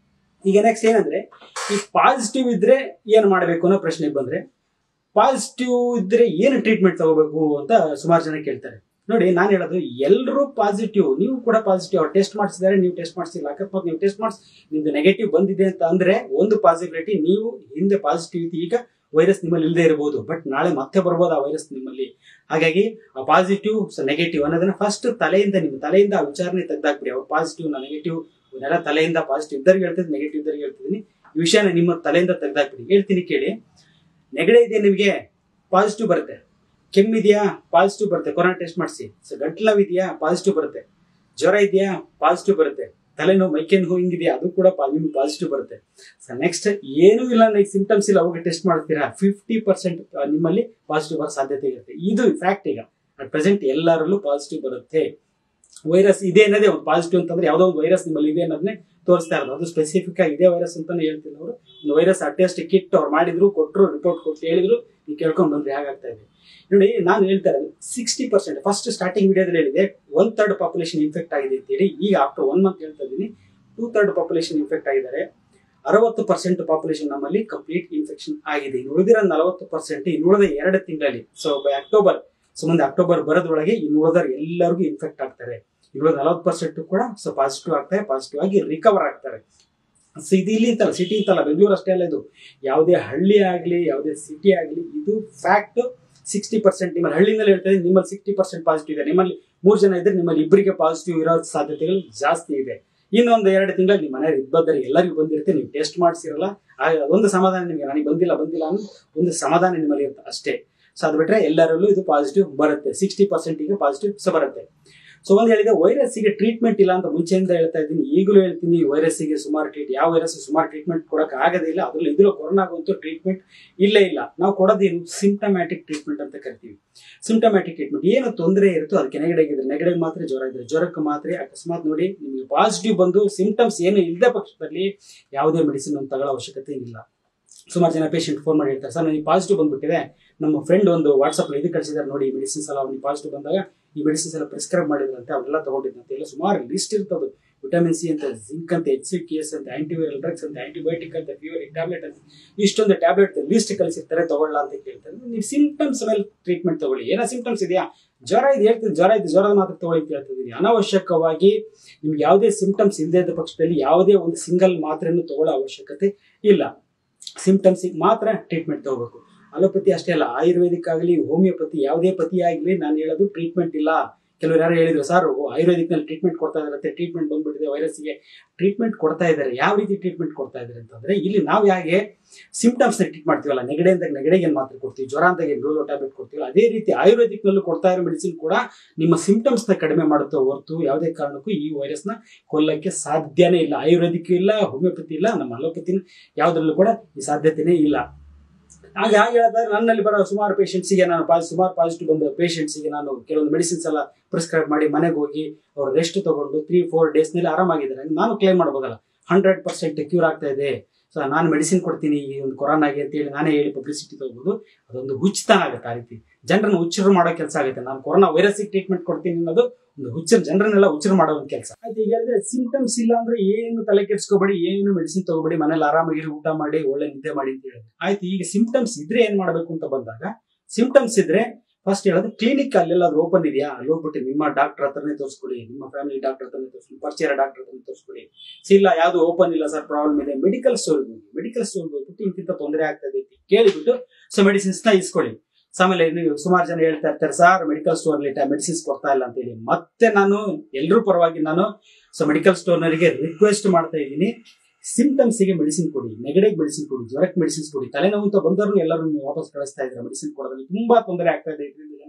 Speaker 2: ಈಗ ನೆಕ್ಸ್ಟ್ ಏನಂದ್ರೆ, ಈ ಪಾಸಿಟಿವ್ ಇದ್ರೆ ಏನ್ ಮಾಡಬೇಕು ಅನ್ನೋ ಪ್ರಶ್ನೆಗೆ ಬಂದ್ರೆ, ಪಾಸಿಟಿವ್ ಇದ್ರೆ ಏನು ಟ್ರೀಟ್ಮೆಂಟ್ ತಗೋಬೇಕು ಅಂತ ಸುಮಾರು ಜನ ಕೇಳ್ತಾರೆ. ನೋಡಿ, ನಾನು ಹೇಳೋದು ಎಲ್ಲರೂ ಪಾಸಿಟಿವ್, ನೀವು ಕೂಡ ಪಾಸಿಟಿವ್. ಅವ್ರು ಟೆಸ್ಟ್ ಮಾಡಿಸಿದ್ದಾರೆ, ನೀವು ಟೆಸ್ಟ್ ಮಾಡಿಸಿಲ್ಲ. ಅಕಸ್ಮಾತ್ ನೀವು ಟೆಸ್ಟ್ ಮಾಡಿಸಿ ನಿಮ್ದು ನೆಗೆಟಿವ್ ಬಂದಿದೆ ಅಂತ ಅಂದ್ರೆ ಒಂದು ಪಾಸಿಬಿಲಿಟಿ, ನೀವು ಹಿಂದೆ ಪಾಸಿಟಿವ್ ಇತ್ತು, ಈಗ ವೈರಸ್ ನಿಮ್ಮಲ್ಲಿ ಇಲ್ಲದೆ ಇರಬಹುದು, ಬಟ್ ನಾಳೆ ಮತ್ತೆ ಬರ್ಬೋದು ಆ ವೈರಸ್ ನಿಮ್ಮಲ್ಲಿ. ಹಾಗಾಗಿ ಆ ಪಾಸಿಟಿವ್ ಸೊ ನೆಗೆಟಿವ್ ಅನ್ನೋದನ್ನ ಫಸ್ಟ್ ತಲೆಯಿಂದ ನಿಮ್ಮ ತಲೆಯಿಂದ ಆ ವಿಚಾರಣೆ ತೆಗೆದಾಕ್ಬಿಡಿ. ಅವ್ರು ಪಾಸಿಟಿವ್ ನಾ ನೆಗೆಟಿವ್ ಇವನ್ನೆಲ್ಲ ತಲೆಯಿಂದ ಪಾಸಿಟಿವ್ ಇದ್ದರಿಗೆ ಹೇಳ್ತಿದ್ದೀನಿ, ನೆಗೆಟಿವ್ ಇದ್ದರಿಗೆ ಹೇಳ್ತಿದ್ದೀನಿ. ಈ ವಿಷಯನ ನಿಮ್ಮ ತಲೆಯಿಂದ ತೆಗೆದಾಕ್ಬಿಡಿ. ಹೇಳ್ತೀನಿ ಕೇಳಿ. ನೆಗಡಿ ಇದೆ ನಿಮಗೆ, ಪಾಸಿಟಿವ್ ಬರುತ್ತೆ. ಕೆಮ್ಮಿದೆಯಾ, ಪಾಸಿಟಿವ್ ಬರುತ್ತೆ, ಕೊರೋನಾ ಟೆಸ್ಟ್ ಮಾಡಿಸಿ. ಸೊ ಗಂಟ್ಲು ನೋವಿದೆಯಾ, ಪಾಸಿಟಿವ್ ಬರುತ್ತೆ. ಜ್ವರ ಇದೆಯಾ, ಪಾಸಿಟಿವ್ ಬರುತ್ತೆ. ತಲೆನೋವು ಮೈಕೈ ನೋವು ಹಿಂಗಿದೆಯಾ, ಅದು ಕೂಡ ನಿಮ್ಗೆ ಪಾಸಿಟಿವ್ ಬರುತ್ತೆ. ಸೊ ನೆಕ್ಸ್ಟ್ ಏನೂ ಇಲ್ಲ, ನನಗೆ ಸಿಂಪ್ಟಮ್ಸ್ ಇಲ್ಲ, ಅವಾಗ ಟೆಸ್ಟ್ ಮಾಡ್ತೀರಾ, ಫಿಫ್ಟಿ ಪರ್ಸೆಂಟ್ ನಿಮ್ಮಲ್ಲಿ ಪಾಸಿಟಿವ್ ಬರೋ ಸಾಧ್ಯತೆ ಇರುತ್ತೆ. ಇದು ಫ್ಯಾಕ್ಟ್. ಈಗ ಅಟ್ ಪ್ರೆಸೆಂಟ್ ಎಲ್ಲರಲ್ಲೂ ಪಾಸಿಟಿವ್ ಬರುತ್ತೆ. ವೈರಸ್ ಇದೆ ಅನ್ನೋದೇ ಒಂದು ಪಾಸಿಟಿವ್ ಅಂತಂದ್ರೆ, ಯಾವುದೋ ಒಂದು ವೈರಸ್ ನಿಮ್ಮಲ್ಲಿ ಇದೆ ಅನ್ನೋದನ್ನೇ ತೋರಿಸ್ತಾ ಇರೋದು. ಅದು ಸ್ಪೆಸಿಫಿಕ್ ಆಗಿ ಇದೇ ವೈರಸ್ ಅಂತಾನೆ ಹೇಳ್ತಿಲ್ಲ ಅವರು. ಒಂದು ವೈರಸ್ ಟೆಸ್ಟ್ ಕಿಟ್ ಅವ್ರು ಮಾಡಿದ್ರು, ಕೊಟ್ಟರು, ರಿಪೋರ್ಟ್ ಕೊಟ್ಟು ಹೇಳಿದ್ರು, ನೀವು ಕೇಳ್ಕೊಂಡು ಬಂದ್ರೆ ಹೇಗಾಗ್ತಾ ಇದೆ ನೋಡಿ. ನಾನು ಹೇಳ್ತಾ ಇರೋದು ಸಿಕ್ಸ್ಟಿ ಪರ್ಸೆಂಟ್ ಫಸ್ಟ್ ಸ್ಟಾರ್ಟಿಂಗ್ ವಿಡಿಯೋದಲ್ಲಿ ಹೇಳಿದೆ, ಒನ್ ಥರ್ಡ್ ಪಾಪ್ಯುಲೇಷನ್ ಇನ್ಫೆಕ್ಟ್ ಆಗಿದೆ ಅಂತೇಳಿ. ಈಗ ಆಫ್ಟರ್ ಒನ್ ಮಂತ್ ಹೇಳ್ತಾ ಇದ್ದೀನಿ, ಟೂ ಥರ್ಡ್ ಪಾಪ್ಯುಲೇಷನ್ ಇನ್ಫೆಕ್ಟ್ ಆಗಿದ್ದಾರೆ. ಅರವತ್ತು ಪರ್ಸೆಂಟ್ ಪಾಪ್ಯುಲೇಷನ್ ನಮ್ಮಲ್ಲಿ ಕಂಪ್ಲೀಟ್ ಇನ್ಫೆಕ್ಷನ್ ಆಗಿದೆ. ಇನ್ನು ಉಳಿದಿರೋ ನಲವತ್ತು ಪರ್ಸೆಂಟ್ ಇನ್ನು ಉಳಿದ ಎರಡು ತಿಂಗಳಲ್ಲಿ, ಸೊ ಬೈ ಅಕ್ಟೋಬರ್, ಸೊ ಮುಂದೆ ಅಕ್ಟೋಬರ್ ಬರೋದ್ರೊಳಗೆ ಇನ್ನು ಉಳಿದವ್ರು ಎಲ್ಲರಿಗೂ ಇನ್ಫೆಕ್ಟ್ ಆಗ್ತಾರೆ. ಇನ್ನು ನಲವತ್ತು ಪರ್ಸೆಂಟ್ ಕೂಡ ಸೊ ಪಾಸಿಟಿವ್ ಆಗ್ತಾರೆ, ಪಾಸಿಟಿವ್ ಆಗಿ ರಿಕವರ್ ಆಗ್ತಾರೆ. ಸೊ ಇದು ಇಲ್ಲಿ ಅಂತಲ್ಲ, ಸಿಟಿ ಅಂತಲ್ಲ, ಬೆಂಗಳೂರು ಅಷ್ಟೇ ಅಲ್ಲ, ಇದು ಯಾವುದೇ ಹಳ್ಳಿ ಆಗಲಿ ಯಾವುದೇ ಸಿಟಿ ಆಗಲಿ ಇದು ಫ್ಯಾಕ್ಟ್. ಸಿಕ್ಸ್ಟಿ ಪರ್ಸೆಂಟ್ ನಿಮ್ಮಲ್ಲಿ ಹಳ್ಳಿನಲ್ಲಿ ಹೇಳ್ತಾ ಇದ್ದೀನಿ, ನಿಮ್ಮಲ್ಲಿ ಸಿಕ್ಸ್ಟಿ ಪರ್ಸೆಂಟ್ ಪಾಸಿಟಿವ್ ಇದೆ. ನಿಮ್ಮಲ್ಲಿ ಮೂರು ಜನ ಇದ್ರೆ ನಿಮ್ಮಲ್ಲಿ ಇಬ್ಬರಿಗೆ ಪಾಸಿಟಿವ್ ಇರೋ ಸಾಧ್ಯತೆಗಳು ಜಾಸ್ತಿ ಇದೆ. ಇನ್ನೊಂದು ಎರಡು ತಿಂಗಳಲ್ಲಿ ನಿಮ್ಮ ಮನೆಯವ್ರು ಇಬ್ಬದ್ದರೆ ಎಲ್ಲರಿಗೂ ಬಂದಿರುತ್ತೆ, ನೀವು ಟೆಸ್ಟ್ ಮಾಡಿಸಿರಲ್ಲ. ಒಂದು ಸಮಾಧಾನ ನಿಮಗೆ, ನನಗೆ ಬಂದಿಲ್ಲ ಬಂದಿಲ್ಲ ಅನ್ನೋ ಒಂದು ಸಮಾಧಾನ ನಿಮ್ಮಲ್ಲಿ ಇರುತ್ತೆ ಅಷ್ಟೇ. ಸೊ ಅದು ಬಿಟ್ರೆ ಎಲ್ಲರಲ್ಲೂ ಇದು ಪಾಸಿಟಿವ್ ಬರುತ್ತೆ. ಸಿಕ್ಸ್ಟಿ ಪರ್ಸೆಂಟಿಗೆ ಪಾಸಿಟಿವ್ ಸೊ ಬರುತ್ತೆ. ಸೊ ಒಂದು ಹೇಳಿದೆ, ವೈರಸ್ಸಿಗೆ ಟ್ರೀಟ್ಮೆಂಟ್ ಇಲ್ಲ ಅಂತ ಮುಂಚೆಯಿಂದ ಹೇಳ್ತಾ ಇದ್ದೀನಿ, ಈಗಲೂ ಹೇಳ್ತೀನಿ. ವೈರಸ್ಸಿಗೆ ಸುಮಾರು ಟ್ರೀಟ್ ಯಾವ ವೈರಸ್ ಸುಮಾರು ಟ್ರೀಟ್ಮೆಂಟ್ ಕೊಡಕ್ಕೆ ಆಗೋದೇ ಇಲ್ಲ. ಅದ್ರಲ್ಲಿ ಇದ್ರೂ ಕೊರೋನಾಗಂತೂ ಟ್ರೀಟ್ಮೆಂಟ್ ಇಲ್ಲೇ ಇಲ್ಲ. ನಾವು ಕೊಡೋದೇನು ಸಿಂಪ್ಟಮ್ಯಾಟಿಕ್ ಟ್ರೀಟ್ಮೆಂಟ್ ಅಂತ ಕರಿತೀವಿ. ಸಿಂಪ್ಟಮ್ಯಾಟಿಕ್ ಟ್ರೀಟ್ಮೆಂಟ್ ಏನು ತೊಂದರೆ ಇರುತ್ತೋ ಅದಕ್ಕೆ ನೆಗಡಿ ಆಗಿದ್ರೆ ನೆಗಡಿಗೆ ಮಾತ್ರ, ಜ್ವರ ಇದ್ರೆ ಜ್ವರಕ್ಕೆ ಮಾತ್ರ. ಅಕಸ್ಮಾತ್ ನೋಡಿ ನಿಮಗೆ ಪಾಸಿಟಿವ್ ಬಂದು ಸಿಂಪ್ಟಮ್ಸ್ ಏನು ಇಲ್ಲದೆ ಪಕ್ಷದಲ್ಲಿ ಯಾವುದೇ ಮೆಡಿಸಿನ್ ಒಂದು ತಗೊಳ್ಳೋ ಅವಶ್ಯಕತೆ ಇಲ್ಲ. ಸುಮಾರು ಜನ ಪೇಷಂಟ್ ಫೋನ್ ಮಾಡಿ ಹೇಳ್ತಾರೆ, ಸರ್ ನನಗೆ ಪಾಸಿಟಿವ್ ಬಂದ್ಬಿಟ್ಟಿದೆ, ನಮ್ಮ ಫ್ರೆಂಡ್ ಒಂದು ವಾಟ್ಸಪ್ ಇದು ಕಳಿಸಿದ್ದಾರೆ ನೋಡಿ, ಮೆಡಿಸಿನ್ಸ್ ಎಲ್ಲ ಅವ್ನಿಗೆ ಪಾಸಿಟಿವ್ ಬಂದಾಗ ಈ ಮೆಡಿಸಿನ್ಸ್ ಎಲ್ಲ ಪ್ರಿಸ್ಕ್ರೈಬ್ ಮಾಡಿದ್ರಂತೆ, ಅವರೆಲ್ಲ ತಗೊಂಡಿದ್ದಂತೆ. ಎಲ್ಲ ಸುಮಾರು ಲಿಸ್ಟ್ ಇರ್ತದೆ. ವಿಟಮಿನ್ ಸಿ ಅಂತ, ಜಿಂಕ್ ಅಂತ, ಎಚ್ ಸಿ ಟಿ ಎಸ್ ಅಂತ, ಆಂಟಿವೈರಲ್ ಡ್ರಗ್ಸ್ ಅಂತ, ಆಂಟಿಬಯೋಟಿಕ್ ಅಂತ, ಫೀವರಿಕ್ ಟ್ಯಾಬ್ಲೆಟ್ ಅಂತ, ಇಷ್ಟೊಂದು ಟ್ಯಾಬ್ಲೆಟ್ ಲಿಸ್ಟ್ ಕಳಿಸಿರ್ತಾರೆ, ತಗೊಳ್ಳ ಅಂತ ಕೇಳ್ತಾರೆ. ನೀವು ಸಿಂಪ್ಟಮ್ಸ್ ಮೇಲೆ ಟ್ರೀಟ್ಮೆಂಟ್ ತಗೊಳ್ಳಿ. ಏನೋ ಸಿಂಪ್ಟಮ್ಸ್ ಇದೆಯಾ, ಜ್ವರ ಇದೆ ಹೇಳ್ತೀನಿ, ಜ್ವರ ಇದೆ, ಜ್ವರದ ಮಾತ್ರ ತಗೊಳ್ಳಿ ಅಂತ ಹೇಳ್ತಿದ್ದೀನಿ. ಅನಾವಶ್ಯಕವಾಗಿ ನಿಮ್ಗೆ ಯಾವುದೇ ಸಿಂಪ್ಟಮ್ಸ್ ಇಲ್ಲದೇ ಇದ್ದ ಪಕ್ಷದಲ್ಲಿ ಯಾವುದೇ ಒಂದು ಸಿಂಗಲ್ ಮಾತ್ರೆಯನ್ನು ತಗೊಳ್ಳೋ ಅವಶ್ಯಕತೆ ಇಲ್ಲ. ಸಿಂಪ್ಟಮ್ಸಿಗೆ ಮಾತ್ರ ಟ್ರೀಟ್ಮೆಂಟ್ ತಗೋಬೇಕು. ಅಲೋಪತಿ ಅಷ್ಟೇ ಅಲ್ಲ, ಆಯುರ್ವೇದಿಕ್ ಆಗಲಿ, ಹೋಮಿಯೋಪತಿ, ಯಾವುದೇ ಪತಿ ಆಗಲಿ ನಾನು ಹೇಳೋದು ಟ್ರೀಟ್ಮೆಂಟ್ ಇಲ್ಲ. ಕೆಲವರು ಯಾರು ಹೇಳಿದ್ರು, ಸರ್ ಆಯುರ್ವೇದಿಕ್ ನಲ್ಲಿ ಟ್ರೀಟ್ಮೆಂಟ್ ಕೊಡ್ತಾ ಇದಾರೆ, ಟ್ರೀಟ್ಮೆಂಟ್ ಬಂದ್ಬಿಟ್ಟಿದೆ ವೈರಸ್ಗೆ, ಟ್ರೀಟ್ಮೆಂಟ್ ಕೊಡ್ತಾ ಇದ್ದಾರೆ. ಯಾವ ರೀತಿ ಟ್ರೀಟ್ಮೆಂಟ್ ಕೊಡ್ತಾ ಇದ್ದಾರೆ ಅಂತಂದ್ರೆ, ಇಲ್ಲಿ ನಾವು ಹೇಗೆ ಸಿಂಪ್ಟಮ್ಸ್ ಟ್ರೀಟ್ ಮಾಡ್ತೀವಲ್ಲ, ನೆಗಡಿ ಅಂದಾಗ ನೆಗಡಿಗೆ ಏನು ಮಾತ್ರ ಕೊಡ್ತೀವಿ, ಜ್ವರ ಅಂದಾಗ ಏನು ಡೋಲೋ ಟ್ಯಾಬ್ಲೆಟ್ ಕೊಡ್ತೀವಿ, ಅದೇ ರೀತಿ ಆಯುರ್ವೇದಿಕ್ ನಲ್ಲೂ ಕೊಡ್ತಾ ಇರೋ ಮೆಡಿಸಿನ್ ಕೂಡ ನಿಮ್ಮ ಸಿಂಪ್ಟಮ್ಸ್ ನ ಕಡಿಮೆ ಮಾಡುತ್ತೋ ಹೊರತು ಯಾವುದೇ ಕಾರಣಕ್ಕೂ ಈ ವೈರಸ್ ನ ಕೊಲ್ಲಕ್ಕೆ ಸಾಧ್ಯನೇ ಇಲ್ಲ. ಆಯುರ್ವೇದಿಕ್ ಇಲ್ಲ, ಹೋಮಿಯೋಪತಿ ಇಲ್ಲ, ನಮ್ಮ ಅಲೋಪತಿನ ಯಾವುದ್ರಲ್ಲೂ ಕೂಡ ಈ ಸಾಧ್ಯತೆನೇ ಇಲ್ಲ. ಹಾಗೆ ಹಾಗೆ ಹೇಳಿದ್ರೆ ನನ್ನಲ್ಲಿ ಬರೋ ಸುಮಾರು ಪೇಷಂಟ್ಸಿಗೆ ನಾನು ಸುಮಾರು ಪಾಸಿಟಿವ್ ಬಂದ ಪೇಷಂಟ್ಸಿಗೆ ನಾನು ಕೆಲವೊಂದು ಮೆಡಿಸಿನ್ಸ್ ಎಲ್ಲ ಪ್ರಿಸ್ಕ್ರೈಬ್ ಮಾಡಿ ಮನೆಗೆ ಹೋಗಿ ಅವ್ರು ರೆಸ್ಟ್ ತಗೊಂಡು ತ್ರೀ ಫೋರ್ ಡೇಸ್ ನಲ್ಲಿ ಆರಾಮಾಗಿದ್ದಾರೆ. ನಾನು ಕ್ಲೇಮ್ ಮಾಡ್ಬೋದಲ್ಲ, ಹಂಡ್ರೆಡ್ ಪರ್ಸೆಂಟ್ ಕ್ಯೂರ್ ಆಗ್ತಾ ಇದೆ, ಸೊ ನಾನು ಮೆಡಿಸಿನ್ ಕೊಡ್ತೀನಿ ಈ ಒಂದು ಕೊರೋನಾಗೆ ಅಂತ ಹೇಳಿ ನಾನೇ ಹೇಳಿ ಪಬ್ಲಿಸಿಟಿ ತಗೋಬಹುದು. ಅದೊಂದು ಹುಚ್ಚತನ ಆಗುತ್ತೆ. ಆ ರೀತಿ ಜನರನ್ನು ಹುಚ್ಚರು ಮಾಡೋ ಕೆಲಸ ಆಗುತ್ತೆ. ನಾನು ಕೊರೋನಾ ವೈರಸ್ ಟ್ರೀಟ್ಮೆಂಟ್ ಕೊಡ್ತೀನಿ ಅನ್ನೋದು ಒಂದು ಹುಚ್ಚರು, ಜನರನ್ನೆಲ್ಲ ಹುಚ್ಚರು ಮಾಡೋ ಒಂದು ಕೆಲಸ ಆಯ್ತು. ಈಗ ಹೇಳಿದ್ರೆ ಸಿಂಪ್ಟಮ್ಸ್ ಇಲ್ಲ ಅಂದ್ರೆ ಏನು ತಲೆ ಕೆಡ್ಸ್ಕೋಬೇಡಿ, ಏನು ಮೆಡಿಸಿನ್ ತಗೋಬೇಡಿ, ಮನೇಲಿ ಆರಾಮಾಗಿರಿ, ಊಟ ಮಾಡಿ, ಒಳ್ಳೆ ನಿದ್ದೆ ಮಾಡಿ ಅಂತ ಹೇಳಿದ್ರೆ ಆಯ್ತು. ಈಗ ಸಿಂಪ್ಟಮ್ಸ್ ಇದ್ರೆ ಏನ್ ಮಾಡ್ಬೇಕು ಅಂತ ಬಂದಾಗ, ಸಿಂಪ್ಟಮ್ಸ್ ಇದ್ರೆ ಫಸ್ಟ್ ಹೇಳೋದು ಕ್ಲಿನಿಕ್ ಅಲ್ಲೆಲ್ಲ ಅದು ಓಪನ್ ಇದೆಯಾ ಅಲ್ಲಿ ಹೋಗ್ಬಿಟ್ಟು ನಿಮ್ಮ ಡಾಕ್ಟರ್ ಹತ್ರನೇ ತೋರಿಸ್ಕೊಡಿ, ನಿಮ್ಮ ಫ್ಯಾಮಿಲಿ ಡಾಕ್ಟರ್ ಹತ್ರನೇ ತೋರಿಸ್ಕೊಡಿ, ಪರಿಚಯ ಡಾಕ್ಟರ್ ಹತ್ರನೇ ತೋರಿಸ್ಕೊಡಿ. ಇಲ್ಲ ಯಾವ್ದು ಓಪನ್ ಇಲ್ಲ ಸರ್ ಪ್ರಾಬ್ಲಮ್ ಇದೆ, ಮೆಡಿಕಲ್ ಸ್ಟೋರ್ ಹೋಗಿ, ಮೆಡಿಕಲ್ ಸ್ಟೋರ್ ಹೋಗ್ಬಿಟ್ಟು ಇಂತಿಂತ ತೊಂದರೆ ಆಗ್ತದೆ ಕೇಳಿಬಿಟ್ಟು ಸೊ ಮೆಡಿಸಿನ್ಸ್ ನ ಇಸ್ಕೊಳ್ಳಿ. ಆಮೇಲೆ ನೀವು ಸುಮಾರು ಜನ ಹೇಳ್ತಾ ಇರ್ತಾರೆ, ಸರ್ ಮೆಡಿಕಲ್ ಸ್ಟೋರ್ ಅಲ್ಲಿ ಮೆಡಿಸಿನ್ಸ್ ಕೊಡ್ತಾ ಇಲ್ಲ ಅಂತ ಹೇಳಿ. ಮತ್ತೆ ನಾನು ಎಲ್ಲರೂ ಪರವಾಗಿ ನಾನು ಸೊ ಮೆಡಿಕಲ್ ಸ್ಟೋರ್ನರಿಗೆ ರಿಕ್ವೆಸ್ಟ್ ಮಾಡ್ತಾ ಇದ್ದೀನಿ, ಸಿಂಪ್ಟಮ್ಸ್ ಗೆ ಮೆಡಿಸಿನ್ ಕೊಡಿ, ನೆಗಡಿಗೆ ಮೆಡಿಸಿನ್ ಕೊಡಿ, ಜ್ವರಕ್ಕೆ ಮೆಡಿಸಿನ್ಸ್ ಕೊಡಿ. ತಲೆನೋವು ಅಂತ ಬಂದವರು ಎಲ್ಲರೂ ನೀವು ವಾಪಸ್ ಕಳಿಸ್ತಾ ಇದ್ರೆ ಮೆಡಿಸಿನ್ ಕೊಡೋದ್ರಲ್ಲಿ ತುಂಬಾ ತೊಂದರೆ ಆಗ್ತಾ ಇದೆ. ಇದರಿಂದ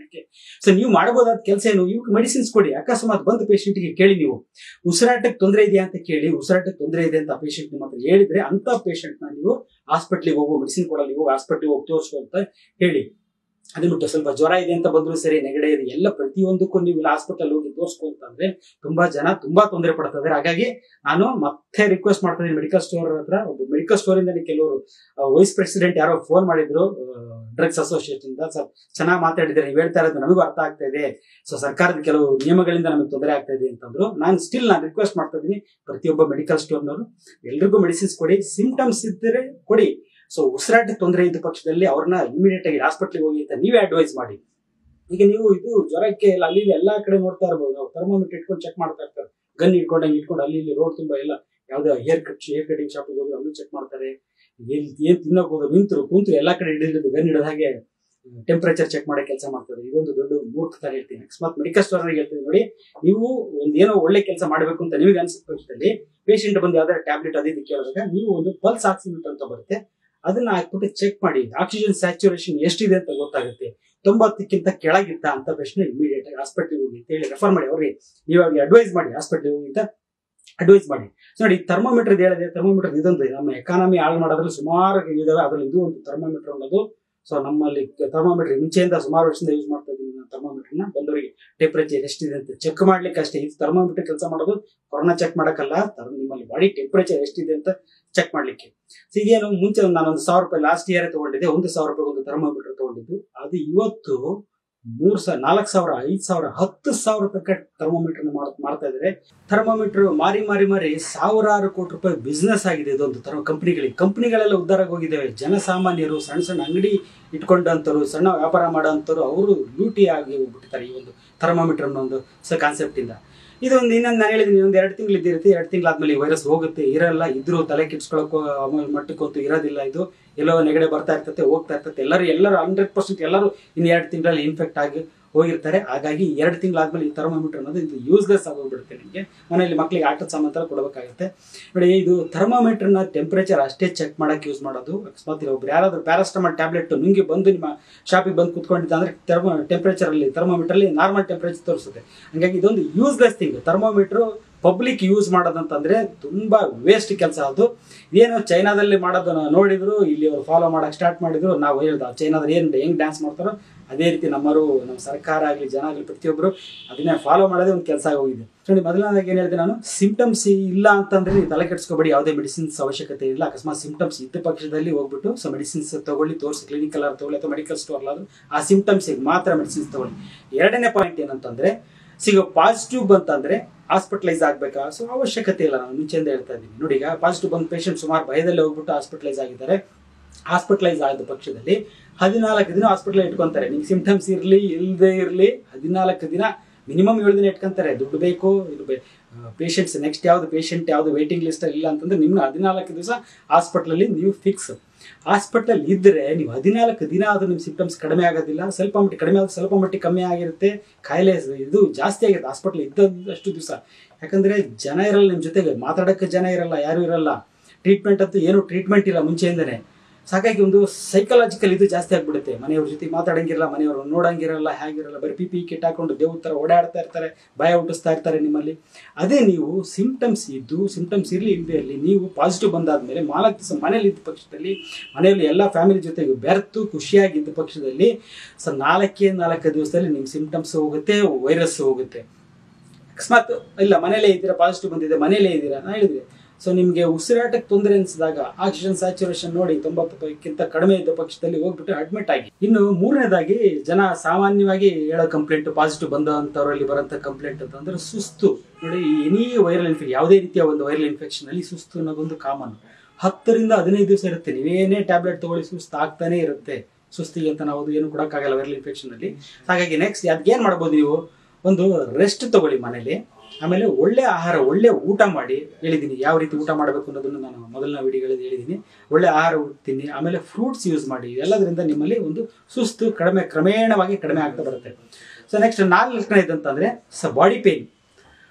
Speaker 2: ಮಾಡಲಿಕ್ಕೆ. ಸೊ ನೀವು ಮಾಡಬಹುದಾದ ಕೆಲಸ ಏನು, ಇವಾಗ ಮೆಡಿಸಿನ್ಸ್ ಕೊಡಿ. ಅಕಸ್ಮಾತ್ ಬಂದು ಪೇಷಂಟ್ಗೆ ಕೇಳಿ, ನೀವು ಉಸಿರಾಟಕ್ಕೆ ತೊಂದರೆ ಇದೆಯಾ ಅಂತ ಕೇಳಿ, ಉಸಿರಾಟಕ್ಕೆ ತೊಂದರೆ ಇದೆ ಅಂತ ಪೇಷಂಟ್ ನಿಮ್ಮ ಹತ್ರ ಹೇಳಿದ್ರೆ ಅಂತ ಪೇಷಂಟ್ ನ ನೀವು ಹಾಸ್ಪಿಟ್ಲಿಗೆ ಹೋಗೋ, ಮೆಡಿಸಿನ್ ಕೊಡಲ್ಲ, ನೀವು ಹಾಸ್ಪಿಟ್ಲಿಗೆ ಹೋಗಿ ತೋರಿಸು ಅಂತ ಹೇಳಿ. ಅದು ಬಿಟ್ಟು ಸ್ವಲ್ಪ ಜ್ವರ ಇದೆ ಅಂತ ಬಂದ್ರು ಸರಿ, ನೆಗಡೆ ಇದೆ, ಎಲ್ಲ ಪ್ರತಿಯೊಂದಕ್ಕೂ ನೀವು ಇಲ್ಲಿ ಹಾಸ್ಪಿಟಲ್ ಹೋಗಿ ತೋರಿಸ್ಕೊ ಅಂತಂದ್ರೆ ತುಂಬಾ ಜನ ತುಂಬಾ ತೊಂದರೆ ಪಡ್ತಾ ಇದ್ದಾರೆ. ಹಾಗಾಗಿ ನಾನು ಮತ್ತೆ ರಿಕ್ವೆಸ್ಟ್ ಮಾಡ್ತಾ ಇದ್ದೀನಿ ಮೆಡಿಕಲ್ ಸ್ಟೋರ್ ಹತ್ರ. ಒಬ್ಬ ಮೆಡಿಕಲ್ ಸ್ಟೋರ್ ಇಂದ ಕೆಲವರು ವೈಸ್ ಪ್ರೆಸಿಡೆಂಟ್ ಯಾರೋ ಫೋನ್ ಮಾಡಿದ್ರು ಡ್ರಗ್ಸ್ ಅಸೋಸಿಯೇಷನ್ ಇಂದ, ಸರ್ ಚೆನ್ನಾಗಿ ಮಾತಾಡಿದ್ರೆ, ನೀವು ಹೇಳ್ತಾ ಇರೋದು ನಮಗೂ ಅರ್ಥ ಆಗ್ತಾ ಇದೆ, ಸೊ ಸರ್ಕಾರದ ಕೆಲವು ನಿಯಮಗಳಿಂದ ನಮಗೆ ತೊಂದರೆ ಆಗ್ತಾ ಇದೆ ಅಂತಂದ್ರು. ನಾನು ಸ್ಟಿಲ್ ನಾನು ರಿಕ್ವೆಸ್ಟ್ ಮಾಡ್ತಾ ಇದ್ದೀನಿ ಪ್ರತಿಯೊಬ್ಬ ಮೆಡಿಕಲ್ ಸ್ಟೋರ್ನವರು ಎಲ್ರಿಗೂ ಮೆಡಿಸಿನ್ಸ್ ಕೊಡಿ, ಸಿಂಪ್ಟಮ್ಸ್ ಇದ್ದರೆ ಕೊಡಿ. ಸೊ ಉಸಿರಾಟ ತೊಂದರೆ ಇದ್ದ ಪಕ್ಷದಲ್ಲಿ ಅವ್ರನ್ನ ಇಮಿಡಿಯೇಟ್ ಆಗಿ ಹಾಸ್ಪಿಟ್ಲಿಗೆ ಹೋಗಿ ಅಂತ ನೀವೇ ಅಡ್ವೈಸ್ ಮಾಡಿ. ಈಗ ನೀವು ಇದು ಜ್ವರಕ್ಕೆ ಎಲ್ಲ ಅಲ್ಲಿ ಎಲ್ಲಾ ಕಡೆ ನೋಡ್ತಾ ಇರ್ಬೋದು, ನಾವು ಥರ್ಮೋಮೀಟರ್ ಇಟ್ಕೊಂಡು ಚೆಕ್ ಮಾಡ್ತಾ ಇರ್ತಾರೆ, ಗನ್ ಇಟ್ಕೊಂಡಂಗೆ ಇಟ್ಕೊಂಡು ಅಲ್ಲಿ ಇಲ್ಲಿ ರೋಡ್ ತುಂಬಾ ಎಲ್ಲ ಯಾವ್ದೋ hair cut hair cutting shop ಹೋದ್ರು ಅಲ್ಲೂ ಚೆಕ್ ಮಾಡ್ತಾರೆ, ಏನ್ ಏನ್ ತಿನ್ನೋಕ್ ಹೋದ್ರು ನಿಂತರು ಕುಂತರು ಎಲ್ಲಾ ಕಡೆ ಹಿಡಿದು ಗನ್ ಹಿಡಿದ ಹಾಗೆ ಟೆಂಪರೇಚರ್ ಚೆಕ್ ಮಾಡೋ ಕೆಲಸ ಮಾಡ್ತಾರೆ. ಇದೊಂದು ದೊಡ್ಡ ಮೂರ್ಖತ ಹೇಳ್ತೀನಿ. ಅಕಸ್ಮಾತ್ ಮೆಡಿಕಲ್ ಸ್ಟೋರ್ ಹೇಳ್ತೀನಿ ನೋಡಿ, ನೀವು ಒಂದ್ ಏನೋ ಒಳ್ಳೆ ಕೆಲಸ ಮಾಡಬೇಕು ಅಂತ ನಿಮಗೆ ಅನ್ಸಿದ ಪಕ್ಷದಲ್ಲಿ ಪೇಷಂಟ್ ಬಂದು ಯಾವ್ದಾರ ಟ್ಯಾಬ್ಲೆಟ್ ಅದೇ ಕೇಳಿದಾಗ ನೀವು ಒಂದು ಪಲ್ಸ್ ಆಕ್ಸಿಮೀಟರ್ ಅಂತ ಬರುತ್ತೆ, ಅದನ್ನ ಹಾಕ್ಬಿಟ್ಟು ಚೆಕ್ ಮಾಡಿ, ಆಕ್ಸಿಜನ್ ಸ್ಯಾಚುರೇಷನ್ ಎಷ್ಟಿದೆ ಅಂತ ಗೊತ್ತಾಗುತ್ತೆ. ತೊಂಬತ್ತಕ್ಕಿಂತ ಕೆಳಗಿತ್ತ ಅಂತ ಪ್ರಶ್ನೆ ಇಮಿಡಿಯೇಟ್ ಆಗಿ ಹಾಸ್ಪಿಟ್ಲಿಗೆ ಹೋಗಿ ಅಂತ ಹೇಳಿ ರೆಫರ್ ಮಾಡಿ. ಅವ್ರಿಗೆ ನೀವು ಅವ್ರಿಗೆ ಅಡ್ವೈಸ್ ಮಾಡಿ, ಹಾಸ್ಪಿಟ್ಲಿಗೆ ಹೋಗಿ ಅಂತ ಅಡ್ವೈಸ್ ಮಾಡಿ. ನೋಡಿ ಥರ್ಮೋಮೀಟರ್ ಹೇಳಿದೆ, ಥರ್ಮೋಮೀಟರ್ ಇದೊಂದು ನಮ್ಮ ಎಕಾನಮಿ ಹಾಳು ಮಾಡೋದ್ರಲ್ಲಿ ಸುಮಾರು ಇದಾವೆ, ಅದ್ರಲ್ಲಿ ಇದು ಒಂದು ಥರ್ಮೋಮೀಟರ್ ಅನ್ನೋದು. ಸೊ ನಮ್ಮಲ್ಲಿ ಥರ್ಮೋಮೀಟರ್ ಮುಂಚೆಯಿಂದ ಸುಮಾರು ವರ್ಷದಿಂದ ಯೂಸ್ ಮಾಡ್ತಾ ಇದ್ದೀನಿ ನಾನು ಥರ್ಮೋಮೀಟರ್ನ. ಬಂದವರಿಗೆ ಟೆಂಪರೇಚರ್ ಎಷ್ಟಿದೆ ಅಂತ ಚೆಕ್ ಮಾಡ್ಲಿಕ್ಕೆ ಅಷ್ಟೇ. ಇದು ಥರ್ಮೋಮೀಟರ್ ಕೆಲಸ ಮಾಡೋದು ಕೊರೋನಾ ಚೆಕ್ ಮಾಡಕ್ಕಲ್ಲ, ನಿಮ್ಮಲ್ಲಿ ಬಾಡಿ ಟೆಂಪರೇಚರ್ ಎಷ್ಟಿದೆ ಅಂತ ಚೆಕ್ ಮಾಡ್ಲಿಕ್ಕೆ. ಸೊ ಇದೇನು ಮುಂಚೆ ನಾನೊಂದು ಸಾವಿರ ರೂಪಾಯಿ ಲಾಸ್ಟ್ ಇಯರ್ ತಗೊಂಡಿದ್ದೆ, ಒಂದು ಸಾವಿರ ರೂಪಾಯಿ ಒಂದು ಥರ್ಮೋಮೀಟರ್ ತಗೊಂಡಿದ್ದು, ಅದು ಇವತ್ತು ಮೂರ್ ಸಾವಿರ ನಾಲ್ಕು ಸಾವಿರ ಐದ್ ಸಾವಿರ ಹತ್ತು ಸಾವಿರ ತನಕ ಥರ್ಮೋಮೀಟರ್ ಮಾಡ್ತಾ ಇದ್ದಾರೆ. ಥರ್ಮೋಮೀಟರ್ ಮಾರಿ ಮಾರಿ ಮಾರಿ ಸಾವಿರಾರು ಕೋಟಿ ರೂಪಾಯಿ ಬಿಸ್ನೆಸ್ ಆಗಿದೆ ಇದೊಂದು ಥರ ಕಂಪನಿಗಳಿಗೆ. ಕಂಪನಿಗಳೆಲ್ಲ ಉದ್ಧಾರ ಹೋಗಿದ್ದಾವೆ. ಜನಸಾಮಾನ್ಯರು ಸಣ್ಣ ಸಣ್ಣ ಅಂಗಡಿ ಇಟ್ಕೊಂಡಂತರು, ಸಣ್ಣ ವ್ಯಾಪಾರ ಮಾಡೋಂಥವ್ರು ಅವರು ಲೂಟಿ ಆಗಿ ಹೋಗ್ಬಿಟ್ಟಿದ್ದಾರೆ ಈ ಒಂದು ಥರ್ಮೋಮೀಟರ್ ಅನ್ನೋ ಒಂದು ಕಾನ್ಸೆಪ್ಟ್ ಇಂದ. ಇದೊಂದು ಇನ್ನೊಂದು ನಾನು ಹೇಳಿದ್ದೀನಿ, ಒಂದು ಎರಡು ತಿಂಗಳು ಇದ್ದಿರುತ್ತೆ, ಎರಡು ತಿಂಗಳಾದ್ಮೇಲೆ ಈ ವೈರಸ್ ಹೋಗುತ್ತೆ, ಇರಲ್ಲ, ಇದ್ರೂ ತಲೆ ಕೆಡ್ಸ್ಕೊಳಕ್ಕೂ ಮಟ್ಟಕ್ಕಂತೂ ಇರೋದಿಲ್ಲ. ಇದು ಎಲ್ಲೋ ನೆಗಡೆ ಬರ್ತಾ ಇರ್ತದೆ, ಹೋಗ್ತಾ ಇರ್ತದೆ. ಎಲ್ಲರೂ ಎಲ್ಲರೂ ಹಂಡ್ರೆಡ್ ಪರ್ಸೆಂಟ್ ಎಲ್ಲರೂ ಇನ್ನು ಎರಡು ತಿಂಗಳಲ್ಲಿ ಇನ್ಫೆಕ್ಟ್ ಆಗಿ ಹೋಗಿರ್ತಾರೆ. ಹಾಗಾಗಿ ಎರಡು ತಿಂಗಳಾದ್ಮೇಲೆ ಈ ಥರ್ಮೋಮೀಟರ್ ಅನ್ನೋದು ಇದು ಯೂಸ್ಲೆಸ್ ಆಗೋಗ್ಬಿಡುತ್ತೆ. ನಿಮಗೆ ಮನೆಯಲ್ಲಿ ಮಕ್ಕಳಿಗೆ ಆಟದ ಸಾಮಾನು ತರ ಕೊಡಬೇಕಾಗುತ್ತೆ. ನೋಡಿ, ಇದು ಥರ್ಮೋಮೀಟರ್ನ ಟೆಂಪರೇಚರ್ ಅಷ್ಟೇ ಚೆಕ್ ಮಾಡಕ್ಕೆ ಯೂಸ್ ಮಾಡೋದು. ಅಕಸ್ಮಾತ್ ಒಬ್ರು ಯಾರಾದ್ರೂ ಪ್ಯಾರಾಸ್ಟಮಾಲ್ ಟ್ಯಾಬ್ಲೆಟ್ ನುಂಗಿ ಬಂದು ನಿಮ್ಮ ಶಾಪಿಗೆ ಬಂದು ಕುತ್ಕೊಂಡಿದ್ದ ಅಂದ್ರೆ ಥರ್ಮೋ ಟೆಂಪರೇಚರ್ ಅಲ್ಲಿ ಥರ್ಮೋಮೀಟರ್ ಅಲ್ಲಿ ನಾರ್ಮಲ್ ಟೆಂಪರೇಚರ್ ತೋರಿಸುತ್ತೆ. ಹಾಗಾಗಿ ಇದೊಂದು useless thing. Thermometer public use ಮಾಡೋದಂತಂದ್ರೆ ತುಂಬಾ ವೇಸ್ಟ್ ಕೆಲಸ. ಅದು ಏನು ಚೈನಾದಲ್ಲಿ ಮಾಡೋದು ನೋಡಿದ್ರು, ಇಲ್ಲಿ ಅವರು ಫಾಲೋ ಮಾಡಕ್ ಸ್ಟಾರ್ಟ್ ಮಾಡಿದ್ರು. ನಾವು ಹೇಳ್ದ ಚೈನಾದಲ್ಲಿ ಏನ್ ಹೆಂಗ್ ಡ್ಯಾನ್ಸ್ ಮಾಡ್ತಾರೋ ಅದೇ ರೀತಿ ನಮ್ಮರು, ನಮ್ಮ ಸರ್ಕಾರ ಆಗಲಿ ಜನ ಆಗಲಿ ಪ್ರತಿಯೊಬ್ಬರು ಅದನ್ನೇ ಫಾಲೋ ಮಾಡೋದೇ ಒಂದು ಕೆಲಸ ಆಗೋಗಿದೆ. ನೋಡಿ, ಮೊದಲನೇದಾಗಿ ಏನ್ ಹೇಳಿದೆ ನಾನು, ಸಿಂಪ್ಟಮ್ಸ್ ಇಲ್ಲ ಅಂತಂದ್ರೆ ನೀವು ತಲೆ ಕೆಡಿಸ್ಕೋಬೇಡಿ, ಯಾವುದೇ ಮೆಡಿಸಿನ್ಸ್ ಅವಶ್ಯಕತೆ ಇಲ್ಲ. ಅಕಸ್ಮಾತ್ ಸಿಂಪ್ಟಮ್ಸ್ ಇದ್ದ ಪಕ್ಷದಲ್ಲಿ ಹೋಗ್ಬಿಟ್ಟು ಸೊ ಮೆಡಿಸಿನ್ಸ್ ತಗೊಳ್ಳಿ, ತೋರಿಸಿ ಕ್ಲಿನಿಕಲ್ ಆದ್ರೂ ತಗೊಳ್ಳಿ ಅಥವಾ ಮೆಡಿಕಲ್ ಸ್ಟೋರ್ ಆದ್ರೂ ಆ ಸಿಂಪ್ಟಮ್ಸ್ ಮಾತ್ರ ಮೆಡಿಸಿನ್ಸ್ ತಗೊಳ್ಳಿ. ಎರಡನೇ ಪಾಯಿಂಟ್ ಏನಂತಂದ್ರೆ, ಸಿಗೋ ಪಾಸಿಟಿವ್ ಬಂತಂದ್ರೆ ಹಾಸ್ಪಿಟಲೈಸ್ ಆಗ್ಬೇಕಾ? ಸೊ ಅವಶ್ಯಕತೆ ಇಲ್ಲ. ನಾನು ಮುಂಚೆಯಿಂದ ಹೇಳ್ತಾ ಇದ್ದೀನಿ. ನೋಡಿ, ಈಗ ಪಾಸಿಟಿವ್ ಬಂದ ಪೇಷಂಟ್ ಸುಮಾರು ಭಯದಲ್ಲಿ ಹೋಗ್ಬಿಟ್ಟು ಹಾಸ್ಪಿಟಲೈಸ್ ಆಗಿದ್ದಾರೆ. ಹಾಸ್ಪಿಟಲೈಸ್ ಆದ ಪಕ್ಷದಲ್ಲಿ ಹದಿನಾಲ್ಕು ದಿನ ಹಾಸ್ಪಿಟಲ್ ಇಟ್ಕೊಂತಾರೆ. ನಿಮ್ಗೆ ಸಿಂಪ್ಟಮ್ಸ್ ಇರಲಿ ಇಲ್ಲದೆ ಇರಲಿ ಹದಿನಾಲ್ಕು ದಿನ ಮಿನಿಮಮ್ ಏಳು ದಿನ ಇಟ್ಕೊಂತಾರೆ. ದುಡ್ಡು ಬೇಕು, ಇದು ಪೇಷಂಟ್ಸ್ ನೆಕ್ಸ್ಟ್ ಯಾವ್ದು ಪೇಷಂಟ್ ಯಾವ್ದು ವೇಟಿಂಗ್ ಲಿಸ್ಟ್ ಇಲ್ಲ ಅಂತಂದ್ರೆ ನಿಮ್ನ ಹದಿನಾಲ್ಕು ದಿವಸ ಹಾಸ್ಪಿಟಲಲ್ಲಿ ನೀವು ಫಿಕ್ಸ್. ಹಾಸ್ಪಿಟಲ್ ಇದ್ರೆ ನೀವು ಹದಿನಾಲ್ಕು ದಿನ ಆದ್ರೂ ನಿಮ್ ಸಿಂಪ್ಟಮ್ಸ್ ಕಡಿಮೆ ಆಗೋದಿಲ್ಲ. ಸ್ವಲ್ಪ ಮಟ್ಟಿಗೆ ಕಡಿಮೆ ಆದ್ರೆ ಸ್ವಲ್ಪ ಮಟ್ಟಿಗೆ ಕಮ್ಮಿ ಆಗಿರುತ್ತೆ. ಕಾಯಿಲೆ ಇದು ಜಾಸ್ತಿ ಆಗಿರುತ್ತೆ ಹಾಸ್ಪಿಟಲ್ ಇದ್ದಷ್ಟು ದಿವಸ. ಯಾಕಂದ್ರೆ ಜನ ಇರಲ್ಲ ನಿಮ್ ಜೊತೆಗೆ, ಮಾತಾಡಕ್ಕೆ ಜನ ಇರಲ್ಲ, ಯಾರು ಇರಲ್ಲ. ಟ್ರೀಟ್ಮೆಂಟ್ ಅಂತೂ ಏನು ಟ್ರೀಟ್ಮೆಂಟ್ ಇಲ್ಲ ಮುಂಚೆಯಿಂದನೇ. ಸಾಕಾಗಿ ಒಂದು ಸೈಕಲಾಜಿಕಲ್ ಇದು ಜಾಸ್ತಿ ಆಗ್ಬಿಡುತ್ತೆ. ಮನೆಯವ್ರ ಜೊತೆ ಮಾತಾಡಂಗಿರಲ್ಲ, ಮನೆಯವರು ನೋಡಂಗಿರಲ್ಲ, ಹೇಗಿರಲ್ಲ, ಬರೀ ಪಿ ಪಿ ಕಿಟ್ ಹಾಕೊಂಡು ದೇವ್ರ ಥರ ಓಡಾಡ್ತಾ ಇರ್ತಾರೆ, ಭಯ ಹುಟ್ಟಿಸ್ತಾ ಇರ್ತಾರೆ ನಿಮ್ಮಲ್ಲಿ. ಅದೇ ನೀವು ಸಿಂಪ್ಟಮ್ಸ್ ಇದ್ದು, ಸಿಂಪ್ಟಮ್ಸ್ ಇರಲಿ ಇಲ್ಲದೆ ಇರಲಿ, ನೀವು ಪಾಸಿಟಿವ್ ಬಂದಾದ್ಮೇಲೆ ನಾಲ್ಕು ದಿವಸ ಮನೇಲಿ ಇದ್ದ ಪಕ್ಷದಲ್ಲಿ, ಮನೆಯಲ್ಲಿ ಎಲ್ಲ ಫ್ಯಾಮಿಲಿ ಜೊತೆಗೆ ಬೆರೆತು ಖುಷಿಯಾಗಿದ್ದ ಪಕ್ಷದಲ್ಲಿ ಸೊ ನಾಲ್ಕೇ ನಾಲ್ಕು ದಿವಸದಲ್ಲಿ ನಿಮ್ಮ ಸಿಂಪ್ಟಮ್ಸ್ ಹೋಗುತ್ತೆ, ವೈರಸ್ ಹೋಗುತ್ತೆ. ಅಕಸ್ಮಾತ್ ಇಲ್ಲ ಮನೇಲೇ ಇದ್ದೀರಾ, ಪಾಸಿಟಿವ್ ಬಂದಿದೆ, ಮನೇಲೇ ಇದ್ದೀರಾ, ನಾ ಹೇಳಿದ್ರೆ ಸೊ ನಿಮಗೆ ಉಸಿರಾಟಕ್ಕೆ ತೊಂದರೆ ಅನಿಸಿದಾಗ ಆಕ್ಸಿಜನ್ ಸ್ಯಾಚುರೇಷನ್ ನೋಡಿ ತೊಂಬತ್ತಕ್ಕಿಂತ ಕಡಿಮೆ ಇದ್ದ ಪಕ್ಷದಲ್ಲಿ ಹೋಗ್ಬಿಟ್ಟು ಅಡ್ಮಿಟ್ ಆಗಿ. ಇನ್ನು ಮೂರನೇದಾಗಿ ಜನ ಸಾಮಾನ್ಯವಾಗಿ ಹೇಳೋ ಕಂಪ್ಲೇಂಟ್, ಪಾಸಿಟಿವ್ ಬಂದಂಥವರಲ್ಲಿ ಬರೋಂಥ ಕಂಪ್ಲೇಂಟ್ ಅಂತಂದ್ರೆ ಸುಸ್ತು. ನೋಡಿ, ಎನಿ ವೈರಲ್ ಇನ್ಫೆಕ್ಷನ್, ಯಾವುದೇ ರೀತಿಯ ಒಂದು ವೈರಲ್ ಇನ್ಫೆಕ್ಷನ್ ಅಲ್ಲಿ ಸುಸ್ತು ಅನ್ನೋದೊಂದು ಕಾಮನ್. ಹತ್ತರಿಂದ ಹದಿನೈದು ದಿವಸ ಇರುತ್ತೆ. ನೀವೇನೇ ಟ್ಯಾಬ್ಲೆಟ್ ತಗೊಳ್ಳಿ ಸುಸ್ತು ಆಗ್ತಾನೆ ಇರುತ್ತೆ. ಸುಸ್ತಿಗೆ ಅಂತ ನಾವು ಏನು ಕೊಡೋಕ್ಕಾಗಲ್ಲ ವೈರಲ್ ಇನ್ಫೆಕ್ಷನ್ ಅಲ್ಲಿ. ಹಾಗಾಗಿ ನೆಕ್ಸ್ಟ್ ಅದಕ್ಕೇನು ಮಾಡ್ಬೋದು, ನೀವು ಒಂದು ರೆಸ್ಟ್ ತಗೊಳ್ಳಿ ಮನೇಲಿ. ಆಮೇಲೆ ಒಳ್ಳೆ ಆಹಾರ, ಒಳ್ಳೆ ಊಟ ಮಾಡಿ. ಹೇಳಿದ್ದೀನಿ ಯಾವ ರೀತಿ ಊಟ ಮಾಡಬೇಕು ಅನ್ನೋದನ್ನು ನಾನು ಮೊದಲನೇ ವಿಡಿಯೋಗಳಲ್ಲಿ ಹೇಳಿದ್ದೀನಿ. ಒಳ್ಳೆ ಆಹಾರ ತಿನ್ನಿ, ಆಮೇಲೆ ಫ್ರೂಟ್ಸ್ ಯೂಸ್ ಮಾಡಿ. ಎಲ್ಲದರಿಂದ ನಿಮ್ಮಲ್ಲಿ ಒಂದು ಸುಸ್ತು ಕಡಿಮೆ ಕ್ರಮೇಣವಾಗಿ ಕಡಿಮೆ ಆಗ್ತಾ ಬರುತ್ತೆ. ಸೊ ನೆಕ್ಸ್ಟ್ ನಾಲ್ಕನೇದಂತಂದ್ರೆ ಸ ಬಾಡಿ ಪೇನ್.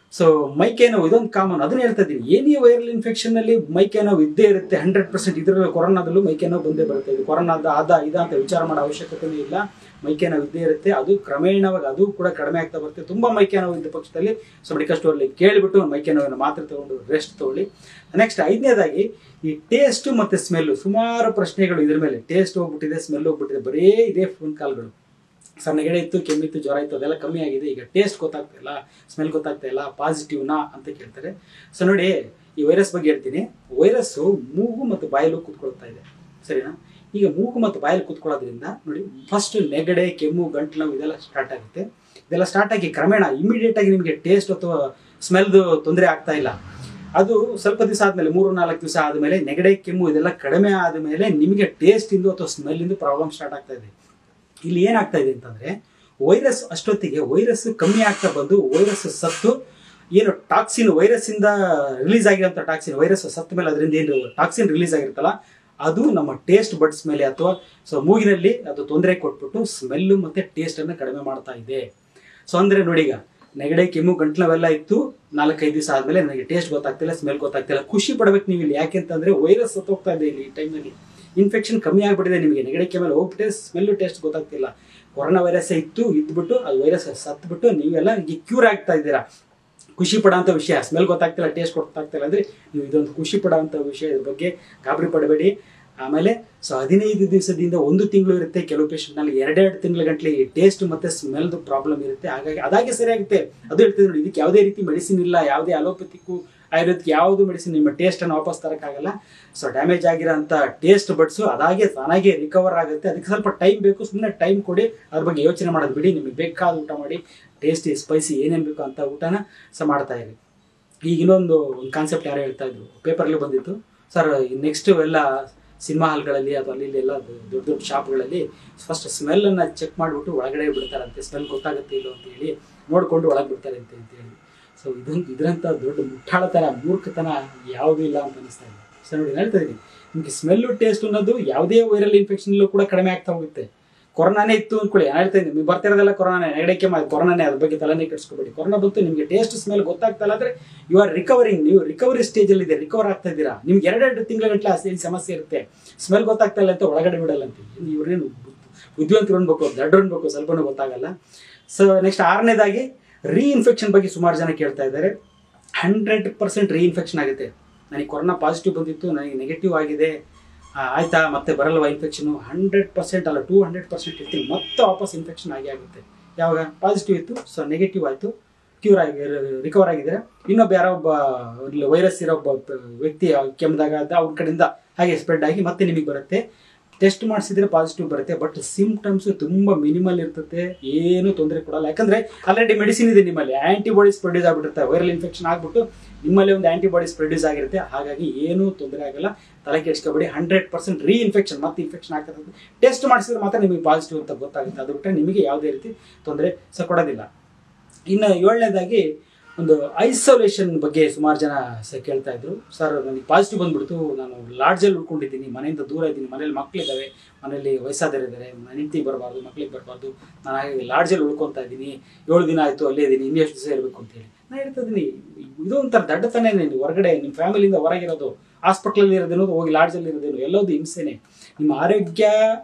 Speaker 2: ಸೊ ಮೈಕೈ ನೋವು ಇದೊಂದು ಕಾಮನ್, ಅದನ್ನ ಹೇಳ್ತಾ ಇದ್ದೀನಿ. ಏನೇ ವೈರಲ್ ಇನ್ಫೆಕ್ಷನ್ ಅಲ್ಲಿ ಮೈಕೈ ನೋವು ಇದ್ದೇ ಇರುತ್ತೆ, ಹಂಡ್ರೆಡ್ ಪರ್ಸೆಂಟ್. ಇದರಲ್ಲಿ ಕೊರೋನಾದಲ್ಲೂ ಮೈಕೈ ನೋವು ಬಂದೇ ಬರುತ್ತೆ. ಇದು ಕೊರೋನಾದ ಆದ ಇದ ಅಂತ ವಿಚಾರ ಮಾಡೋ ಅವಶ್ಯಕತೆನೂ ಇಲ್ಲ. ಮೈಕೈ ನೋವು ಇದ್ದೇ ಇರುತ್ತೆ, ಅದು ಕ್ರಮೇಣವಾಗಿ ಅದು ಕೂಡ ಕಡಿಮೆ ಆಗ್ತಾ ಬರುತ್ತೆ. ತುಂಬಾ ಮೈಕೈ ನೋವು ಇದ್ದ ಪಕ್ಷದಲ್ಲಿ ಸೊ ಮೆಡಿಕಲ್ ಸ್ಟೋರಲ್ಲಿ ಕೇಳಿಬಿಟ್ಟು ಮೈಕೈ ನೋವಿನ ಮಾತ್ರೆ ತಗೊಂಡು ರೆಸ್ಟ್ ತಗೊಳ್ಳಿ. ನೆಕ್ಸ್ಟ್ ಐದನೇದಾಗಿ ಈ ಟೇಸ್ಟ್ ಮತ್ತೆ ಸ್ಮೆಲ್, ಸುಮಾರು ಪ್ರಶ್ನೆಗಳು ಇದ್ರ ಮೇಲೆ. ಟೇಸ್ಟ್ ಹೋಗ್ಬಿಟ್ಟಿದೆ, ಸ್ಮೆಲ್ ಹೋಗ್ಬಿಟ್ಟಿದೆ, ಬರೀ ಇದೇ ಫೋನ್ ಕಾಲ್ಗಳು. ಸರ್ ನೆಗಡಿ ಇತ್ತು, ಕೆಮ್ಮಿತ್ತು, ಜ್ವರ ಇತ್ತು, ಅದೆಲ್ಲ ಕಮ್ಮಿ ಆಗಿದೆ, ಈಗ ಟೇಸ್ಟ್ ಗೊತ್ತಾಗ್ತಾ ಇಲ್ಲ, ಸ್ಮೆಲ್ ಗೊತ್ತಾಗ್ತಾ ಇಲ್ಲ, ಪಾಸಿಟಿವ್ನಾ ಅಂತ ಕೇಳ್ತಾರೆ. ಸೊ ನೋಡಿ, ಈ ವೈರಸ್ ಬಗ್ಗೆ ಹೇಳ್ತೀನಿ. ವೈರಸ್ಸು ಮೂಗು ಮತ್ತು ಬಾಯಲ್ಲೂ ಕೂತ್ಕೊಳ್ತಾ ಇದೆ, ಸರಿನಾ? ಈಗ ಮೂಗು ಮತ್ತು ಬಾಯಲ್ಲಿ ಕೂತ್ಕೊಳ್ಳೋದ್ರಿಂದ ನೋಡಿ, ಫಸ್ಟ್ ನೆಗಡೆ, ಕೆಮ್ಮು, ಗಂಟಲು ನೋವು ಇದೆಲ್ಲ ಸ್ಟಾರ್ಟ್ ಆಗುತ್ತೆ. ಇದೆಲ್ಲ ಸ್ಟಾರ್ಟ್ ಆಗಿ ಕ್ರಮೇಣ ಇಮಿಡಿಯೇಟ್ ಆಗಿ ನಿಮಗೆ ಟೇಸ್ಟ್ ಅಥವಾ ಸ್ಮೆಲ್ದು ತೊಂದರೆ ಆಗ್ತಾ ಇಲ್ಲ. ಅದು ಸ್ವಲ್ಪ ದಿವಸ ಆದಮೇಲೆ, ಮೂರು ನಾಲ್ಕು ದಿವಸ ಆದಮೇಲೆ ನೆಗಡೆ, ಕೆಮ್ಮು ಇದೆಲ್ಲ ಕಡಿಮೆ ಆದಮೇಲೆ ನಿಮಗೆ ಟೇಸ್ಟಿಂದು ಅಥವಾ ಸ್ಮೆಲ್ಲಿಂದು ಪ್ರಾಬ್ಲಮ್ ಸ್ಟಾರ್ಟ್ ಆಗ್ತಾ ಇದೆ. ಇಲ್ಲಿ ಏನಾಗ್ತಾ ಇದೆ ಅಂತಂದ್ರೆ, ವೈರಸ್ ಅಷ್ಟೊತ್ತಿಗೆ ವೈರಸ್ ಕಮ್ಮಿ ಆಗ್ತಾ ಬಂದು ವೈರಸ್ ಸತ್ತು ಏನು ಟಾಕ್ಸಿನ್, ವೈರಸ್ ಇಂದ ರಿಲೀಸ್ ಆಗಿರೋಂಥ ಟಾಕ್ಸಿನ್, ವೈರಸ್ ಸತ್ತ ಮೇಲೆ ಅದರಿಂದ ಏನು ಟಾಕ್ಸಿನ್ ರಿಲೀಸ್ ಆಗಿರುತ್ತಲ್ಲ, ಅದು ನಮ್ಮ ಟೇಸ್ಟ್ ಬಡ್ಸ್ ಮೇಲೆ ಅಥವಾ ಸೊ ಮೂಗಿನಲ್ಲಿ ಅದು ತೊಂದರೆ ಕೊಟ್ಬಿಟ್ಟು ಸ್ಮೆಲ್ಲು ಮತ್ತೆ ಟೇಸ್ಟ್ ಅನ್ನು ಕಡಿಮೆ ಮಾಡ್ತಾ ಇದೆ. ಸೊ ಅಂದ್ರೆ ನೋಡಿ, ಈಗ ನೆಗಡೆ, ಕೆಮ್ಮು, ಗಂಟ್ಲವೆಲ್ಲ ಇತ್ತು, ನಾಲ್ಕೈದು ದಿವಸ ಆದ್ಮೇಲೆ ನನಗೆ ಟೇಸ್ಟ್ ಗೊತ್ತಾಗ್ತಿಲ್ಲ, ಸ್ಮೆಲ್ ಗೊತ್ತಾಗ್ತಿಲ್ಲ. ಖುಷಿ ಪಡ್ಬೇಕು ನೀವು ಇಲ್ಲಿ, ಯಾಕೆಂತಂದ್ರೆ ವೈರಸ್ ಸತ್ತೋಗ್ತಾ ಇದೆ ಇಲ್ಲಿ ಈ ಟೈಮ್ನಲ್ಲಿ. ಇನ್ಫೆಕ್ಷನ್ ಕಮ್ಮಿ ಆಗ್ಬಿಟ್ಟಿದೆ, ನಿಮಗೆ ನೆಗಡೆ ಕೆಮ್ಮಲ್ಲಿ ಹೋಗ್ಬಿಟ್ಟೆ, ಸ್ಮೆಲ್ಲು ಟೇಸ್ಟ್ ಗೊತ್ತಾಗ್ತಿಲ್ಲ. ಕೊರೋನಾ ವೈರಸ್ ಇತ್ತು, ಇದ್ಬಿಟ್ಟು ಅದು ವೈರಸ್ ಸತ್ಬಿಟ್ಟು ನೀವೆಲ್ಲ ಈಗ ಕ್ಯೂರ್ ಆಗ್ತಾ ಇದ್ದೀರಾ. ಖುಷಿ ಪಡೋಂಥ ವಿಷಯ, ಸ್ಮೆಲ್ ಗೊತ್ತಾಗ್ತಿಲ್ಲ, ಟೇಸ್ಟ್ ಗೊತ್ತಾಗ್ತಿಲ್ಲ ಅಂದರೆ ನೀವು ಇದೊಂದು ಖುಷಿ ಪಡೋಂಥ ವಿಷಯ. ಇದ್ರ ಬಗ್ಗೆ ಗಾಬರಿ ಪಡಬೇಡಿ. ಆಮೇಲೆ ಸೊ ಹದಿನೈದು ದಿವಸದಿಂದ ಒಂದು ತಿಂಗಳು ಇರುತ್ತೆ, ಕೆಲವು ಪೇಷಂಟ್ನಲ್ಲಿ ಎರಡೆರಡು ತಿಂಗಳ ಗಂಟಲೆ ಟೇಸ್ಟ್ ಮತ್ತೆ ಸ್ಮೆಲ್ದು ಪ್ರಾಬ್ಲಮ್ ಇರುತ್ತೆ. ಹಾಗಾಗಿ ಅದಾಗೆ ಸರಿಯಾಗುತ್ತೆ. ಅದು ಹೇಳ್ತಿದ್ರು ನೋಡಿ, ಇದಕ್ಕೆ ಯಾವುದೇ ರೀತಿ ಮೆಡಿಸಿನ್ ಇಲ್ಲ, ಯಾವುದೇ ಅಲೋಪತಿಕ್ಕು ಆಯುರ್ವೇದಕ್ಕೆ ಯಾವುದು ಮೆಡಿಸಿನ್ ನಿಮ್ಮ ಟೇಸ್ಟನ್ನು ವಾಪಸ್ ತರೋಕ್ಕಾಗಲ್ಲ. ಸೊ ಡ್ಯಾಮೇಜ್ ಆಗಿರೋಂಥ ಟೇಸ್ಟ್ ಬಡ್ಸು ಅದಾಗೆ ತಾನಾಗೆ ರಿಕವರ್ ಆಗುತ್ತೆ. ಅದಕ್ಕೆ ಸ್ವಲ್ಪ ಟೈಮ್ ಬೇಕು, ಸುಮ್ಮನೆ ಟೈಮ್ ಕೊಡಿ, ಅದ್ರ ಬಗ್ಗೆ ಯೋಚನೆ ಮಾಡೋದು ಬಿಡಿ. ನಿಮಗೆ ಬೇಕಾದ ಊಟ ಮಾಡಿ, ಟೇಸ್ಟಿ ಸ್ಪೈಸಿ ಏನೇನು ಬೇಕು ಅಂತ ಊಟನ ಸಹ ಮಾಡ್ತಾ ಇರಿ. ಈಗ ಇನ್ನೊಂದು ಒಂದು ಕಾನ್ಸೆಪ್ಟ್ ಯಾರು ಹೇಳ್ತಾ ಇದ್ರು, ಪೇಪರಲ್ಲಿ ಬಂದಿತ್ತು, ಸರ್ ನೆಕ್ಸ್ಟ್ ಎಲ್ಲ ಸಿನಿಮಾ ಹಾಲ್ಗಳಲ್ಲಿ ಅಥವಾ ಅಲ್ಲಿ ಎಲ್ಲ ದೊಡ್ಡ ದೊಡ್ಡ ಶಾಪ್ಗಳಲ್ಲಿ ಫಸ್ಟ್ ಸ್ಮೆಲ್ಲನ್ನು ಚೆಕ್ ಮಾಡಿಬಿಟ್ಟು ಒಳಗಡೆ ಬಿಡ್ತಾರಂತೆ, ಸ್ಮೆಲ್ ಗೊತ್ತಾಗುತ್ತೆ ಇಲ್ಲೋ ಅಂತ ಹೇಳಿ ನೋಡಿಕೊಂಡು ಒಳಗೆ ಬಿಡ್ತಾರೆ ಅಂತ ಅಂತೇಳಿ. ಸೊ ಇದೊಂದು ಇದರಂಥ ದೊಡ್ಡ ಮುಟ್ಟಾಳತನ, ಮೂರ್ಖತನ ಯಾವುದೂ ಇಲ್ಲ ಅಂತ ಅನಿಸ್ತಾ ಇದೆ. ಸೊ ನೋಡಿ, ಹೇಳ್ತಾ ಇದ್ದೀನಿ, ನಿಮಗೆ ಸ್ಮೆಲ್ಲು ಟೇಸ್ಟ್ ಅನ್ನೋದು ಯಾವುದೇ ವೈರಲ್ ಇನ್ಫೆಕ್ಷನ್ಲೂ ಕೂಡ ಕಡಿಮೆ ಆಗ್ತಾ ಹೋಗುತ್ತೆ. ಕೊರೋನಾನೇ ಇತ್ತು ಅಂದ್ಕೊಳ್ಳಿ, ನಾನು ಹೇಳ್ತಾ ಇದ್ದೀನಿ, ನಿಮ್ಗೆ ಬರ್ತಿರೋದೆಲ್ಲ ಕೊರೋನಾನೇ, ನೆಗಡಿಕೆ ಮಾಡಿ ಕೊರೋನಾನೇ, ಅದ್ರ ಬಗ್ಗೆ ತಲೆನೇ ಕೆಡಿಸ್ಕೊಬೇಡಿ. ಕೊರೋನಾ ಬಂತು, ನಿಮಗೆ ಟೇಸ್ಟ್ ಸ್ಮೆಲ್ ಗೊತ್ತಾಗ್ತಾ ಇಲ್ಲ ಅಂದರೆ ಯು ಆರ್ ರಿಕವರಿಂಗ್, ನೀವು ರಿಕವರಿ ಸ್ಟೇಜಲ್ಲಿ ಇದೆ, ರಿಕವರ್ ಆಗ್ತಾ ಇದ್ದೀರಾ. ನಿಮ್ಗೆ ಎರಡೆರಡು ತಿಂಗಳ ಗಂಟೆ ಅಷ್ಟೇ ಸಮಸ್ಯೆ ಇರುತ್ತೆ, ಸ್ಮೆಲ್ ಗೊತ್ತಾಗ್ತಾ ಇಲ್ಲ ಅಂತ ಒಳಗಡೆ ಬಿಡಲ್ಲ ಅಂತ. ಇವ್ರೇನು ಬುದ್ಧಿವಂತರು ಅನ್ಬೇಕು, ದಡ್ಡರು ಅನ್ಬೇಕು, ಸ್ವಲ್ಪನೂ ಗೊತ್ತಾಗಲ್ಲ. ಸೊ ನೆಕ್ಸ್ಟ್ ಆರನೇದಾಗಿ ರೀ ಇನ್ಫೆಕ್ಷನ್ ಬಗ್ಗೆ ಸುಮಾರು ಜನ ಕೇಳ್ತಾ ಇದ್ದಾರೆ. ಹಂಡ್ರೆಡ್ ಪರ್ಸೆಂಟ್ ರೀ ಇನ್ಫೆಕ್ಷನ್ ಆಗುತ್ತೆ. ನನಗೆ ಕೊರೋನಾ ಪಾಸಿಟಿವ್ ಬಂದಿತ್ತು, ನನಗೆ ನೆಗೆಟಿವ್ ಆಗಿದೆ, ಆಯ್ತಾ ಮತ್ತೆ ಬರಲ್ವಾ ಇನ್ಫೆಕ್ಷನು? ಹಂಡ್ರೆಡ್ ಪರ್ಸೆಂಟ್ ಅಲ್ಲ, ಟೂ ಹಂಡ್ರೆಡ್ ಪರ್ಸೆಂಟ್ ಇರ್ತೀನಿ, ಮತ್ತೆ ವಾಪಸ್ ಇನ್ಫೆಕ್ಷನ್ ಆಗಿ ಆಗುತ್ತೆ. ಯಾವಾಗ ಪಾಸಿಟಿವ್ ಇತ್ತು, ಸೊ ನೆಗೆಟಿವ್ ಆಯಿತು, ಕ್ಯೂರ್ ಆಗಿ ರಿಕವರ್ ಆಗಿದ್ದಾರೆ. ಇನ್ನೊಬ್ಬ ಯಾರೋ ಒಬ್ಬ ವೈರಸ್ ಇರೋ ಒಬ್ಬ ವ್ಯಕ್ತಿ ಕೆಮ್ಮದಾಗ ಅವ್ರ ಕಡೆಯಿಂದ ಹಾಗೆ ಸ್ಪ್ರೆಡ್ ಆಗಿ ಮತ್ತೆ ನಿಮಗೆ ಬರುತ್ತೆ. ಟೆಸ್ಟ್ ಮಾಡಿಸಿದ್ರೆ ಪಾಸಿಟಿವ್ ಬರುತ್ತೆ, ಬಟ್ ಸಿಂಪ್ಟಮ್ಸ್ ತುಂಬ ಮಿನಿಮಲ್ ಇರ್ತದೆ, ಏನು ತೊಂದರೆ ಕೊಡಲ್ಲ. ಯಾಕಂದರೆ ಆಲ್ರೆಡಿ ಮೆಡಿಸಿನ್ ಇದೆ ನಿಮ್ಮಲ್ಲಿ, ಆ್ಯಂಟಿಬಾಡೀಸ್ ಪ್ರೊಡ್ಯೂಸ್ ಆಗಿಬಿಡುತ್ತೆ. ವೈರಲ್ ಇನ್ಫೆಕ್ಷನ್ ಆಗಿಬಿಟ್ಟು ನಿಮ್ಮಲ್ಲಿ ಒಂದು ಆ್ಯಂಟಿಬಾಡೀಸ್ ಪ್ರೊಡ್ಯೂಸ್ ಆಗಿರುತ್ತೆ, ಹಾಗಾಗಿ ಏನೂ ತೊಂದರೆ ಆಗಲ್ಲ, ತಲೆ ಕೆಡಿಸ್ಕೊಬೇಡಿ. ಹಂಡ್ರೆಡ್ ಪರ್ಸೆಂಟ್ ರೀ ಇನ್ಫೆಕ್ಷನ್ ಮತ್ತೆ ಇನ್ಫೆಕ್ಷನ್ ಆಗ್ತದೆ. ಟೆಸ್ಟ್ ಮಾಡಿಸಿದ್ರೆ ಮಾತ್ರ ನಿಮಗೆ ಪಾಸಿಟಿವ್ ಅಂತ ಗೊತ್ತಾಗುತ್ತೆ, ಅದು ಬಿಟ್ಟರೆ ನಿಮಗೆ ಯಾವುದೇ ರೀತಿ ತೊಂದರೆ ಸಹ ಕೊಡೋದಿಲ್ಲ. ಇನ್ನು ಏಳನೇದಾಗಿ ಒಂದು ಐಸೋಲೇಷನ್ ಬಗ್ಗೆ ಸುಮಾರು ಜನ ಸಹ ಕೇಳ್ತಾ ಇದ್ರು. ಸರ್ ನನಗೆ ಪಾಸಿಟಿವ್ ಬಂದ್ಬಿಡ್ತು, ನಾನು ಲಾಡ್ಜಲ್ಲಿ ಉಳ್ಕೊಂಡಿದ್ದೀನಿ, ಮನೆಯಿಂದ ದೂರ ಇದ್ದೀನಿ, ಮನೇಲಿ ಮಕ್ಕಳಿದ್ದಾವೆ, ಮನೇಲಿ ವಯಸ್ಸಾದರಿದ್ದಾರೆ, ನನ್ನ ಹೆಂಡತಿ ಬರಬಾರ್ದು, ಮಕ್ಳಿಗೆ ಬರಬಾರ್ದು, ನಾನು ಹಾಗೆ ಲಾಡ್ಜಲ್ಲಿ ಉಳ್ಕೊತಾ ಇದ್ದೀನಿ, ಏಳು ದಿನ ಆಯಿತು ಅಲ್ಲೇ ಇದ್ದೀನಿ, ಇನ್ನೂ ಎಷ್ಟು ದಿವಸ ಇರಬೇಕು ಅಂತೇಳಿ. ನಾನು ಹೇಳ್ತಾ ಇದ್ದೀನಿ, ಇದು ಒಂಥರ ದಡ್ಡತನೇ. ನೀವು ಹೊರಗಡೆ ನಿಮ್ಮ ಫ್ಯಾಮಿಲಿಯಿಂದ ಹೊರಗಿರೋದು, ಹಾಸ್ಪಿಟ್ಲಲ್ಲಿ ಇರೋದೇನೋ, ಹೋಗಿ ಲಾಡ್ಜಲ್ಲಿ ಇರೋದೇನೋ, ಎಲ್ಲೋದು ಹಿಂಸೆನೆ. ನಿಮ್ಮ ಆರೋಗ್ಯ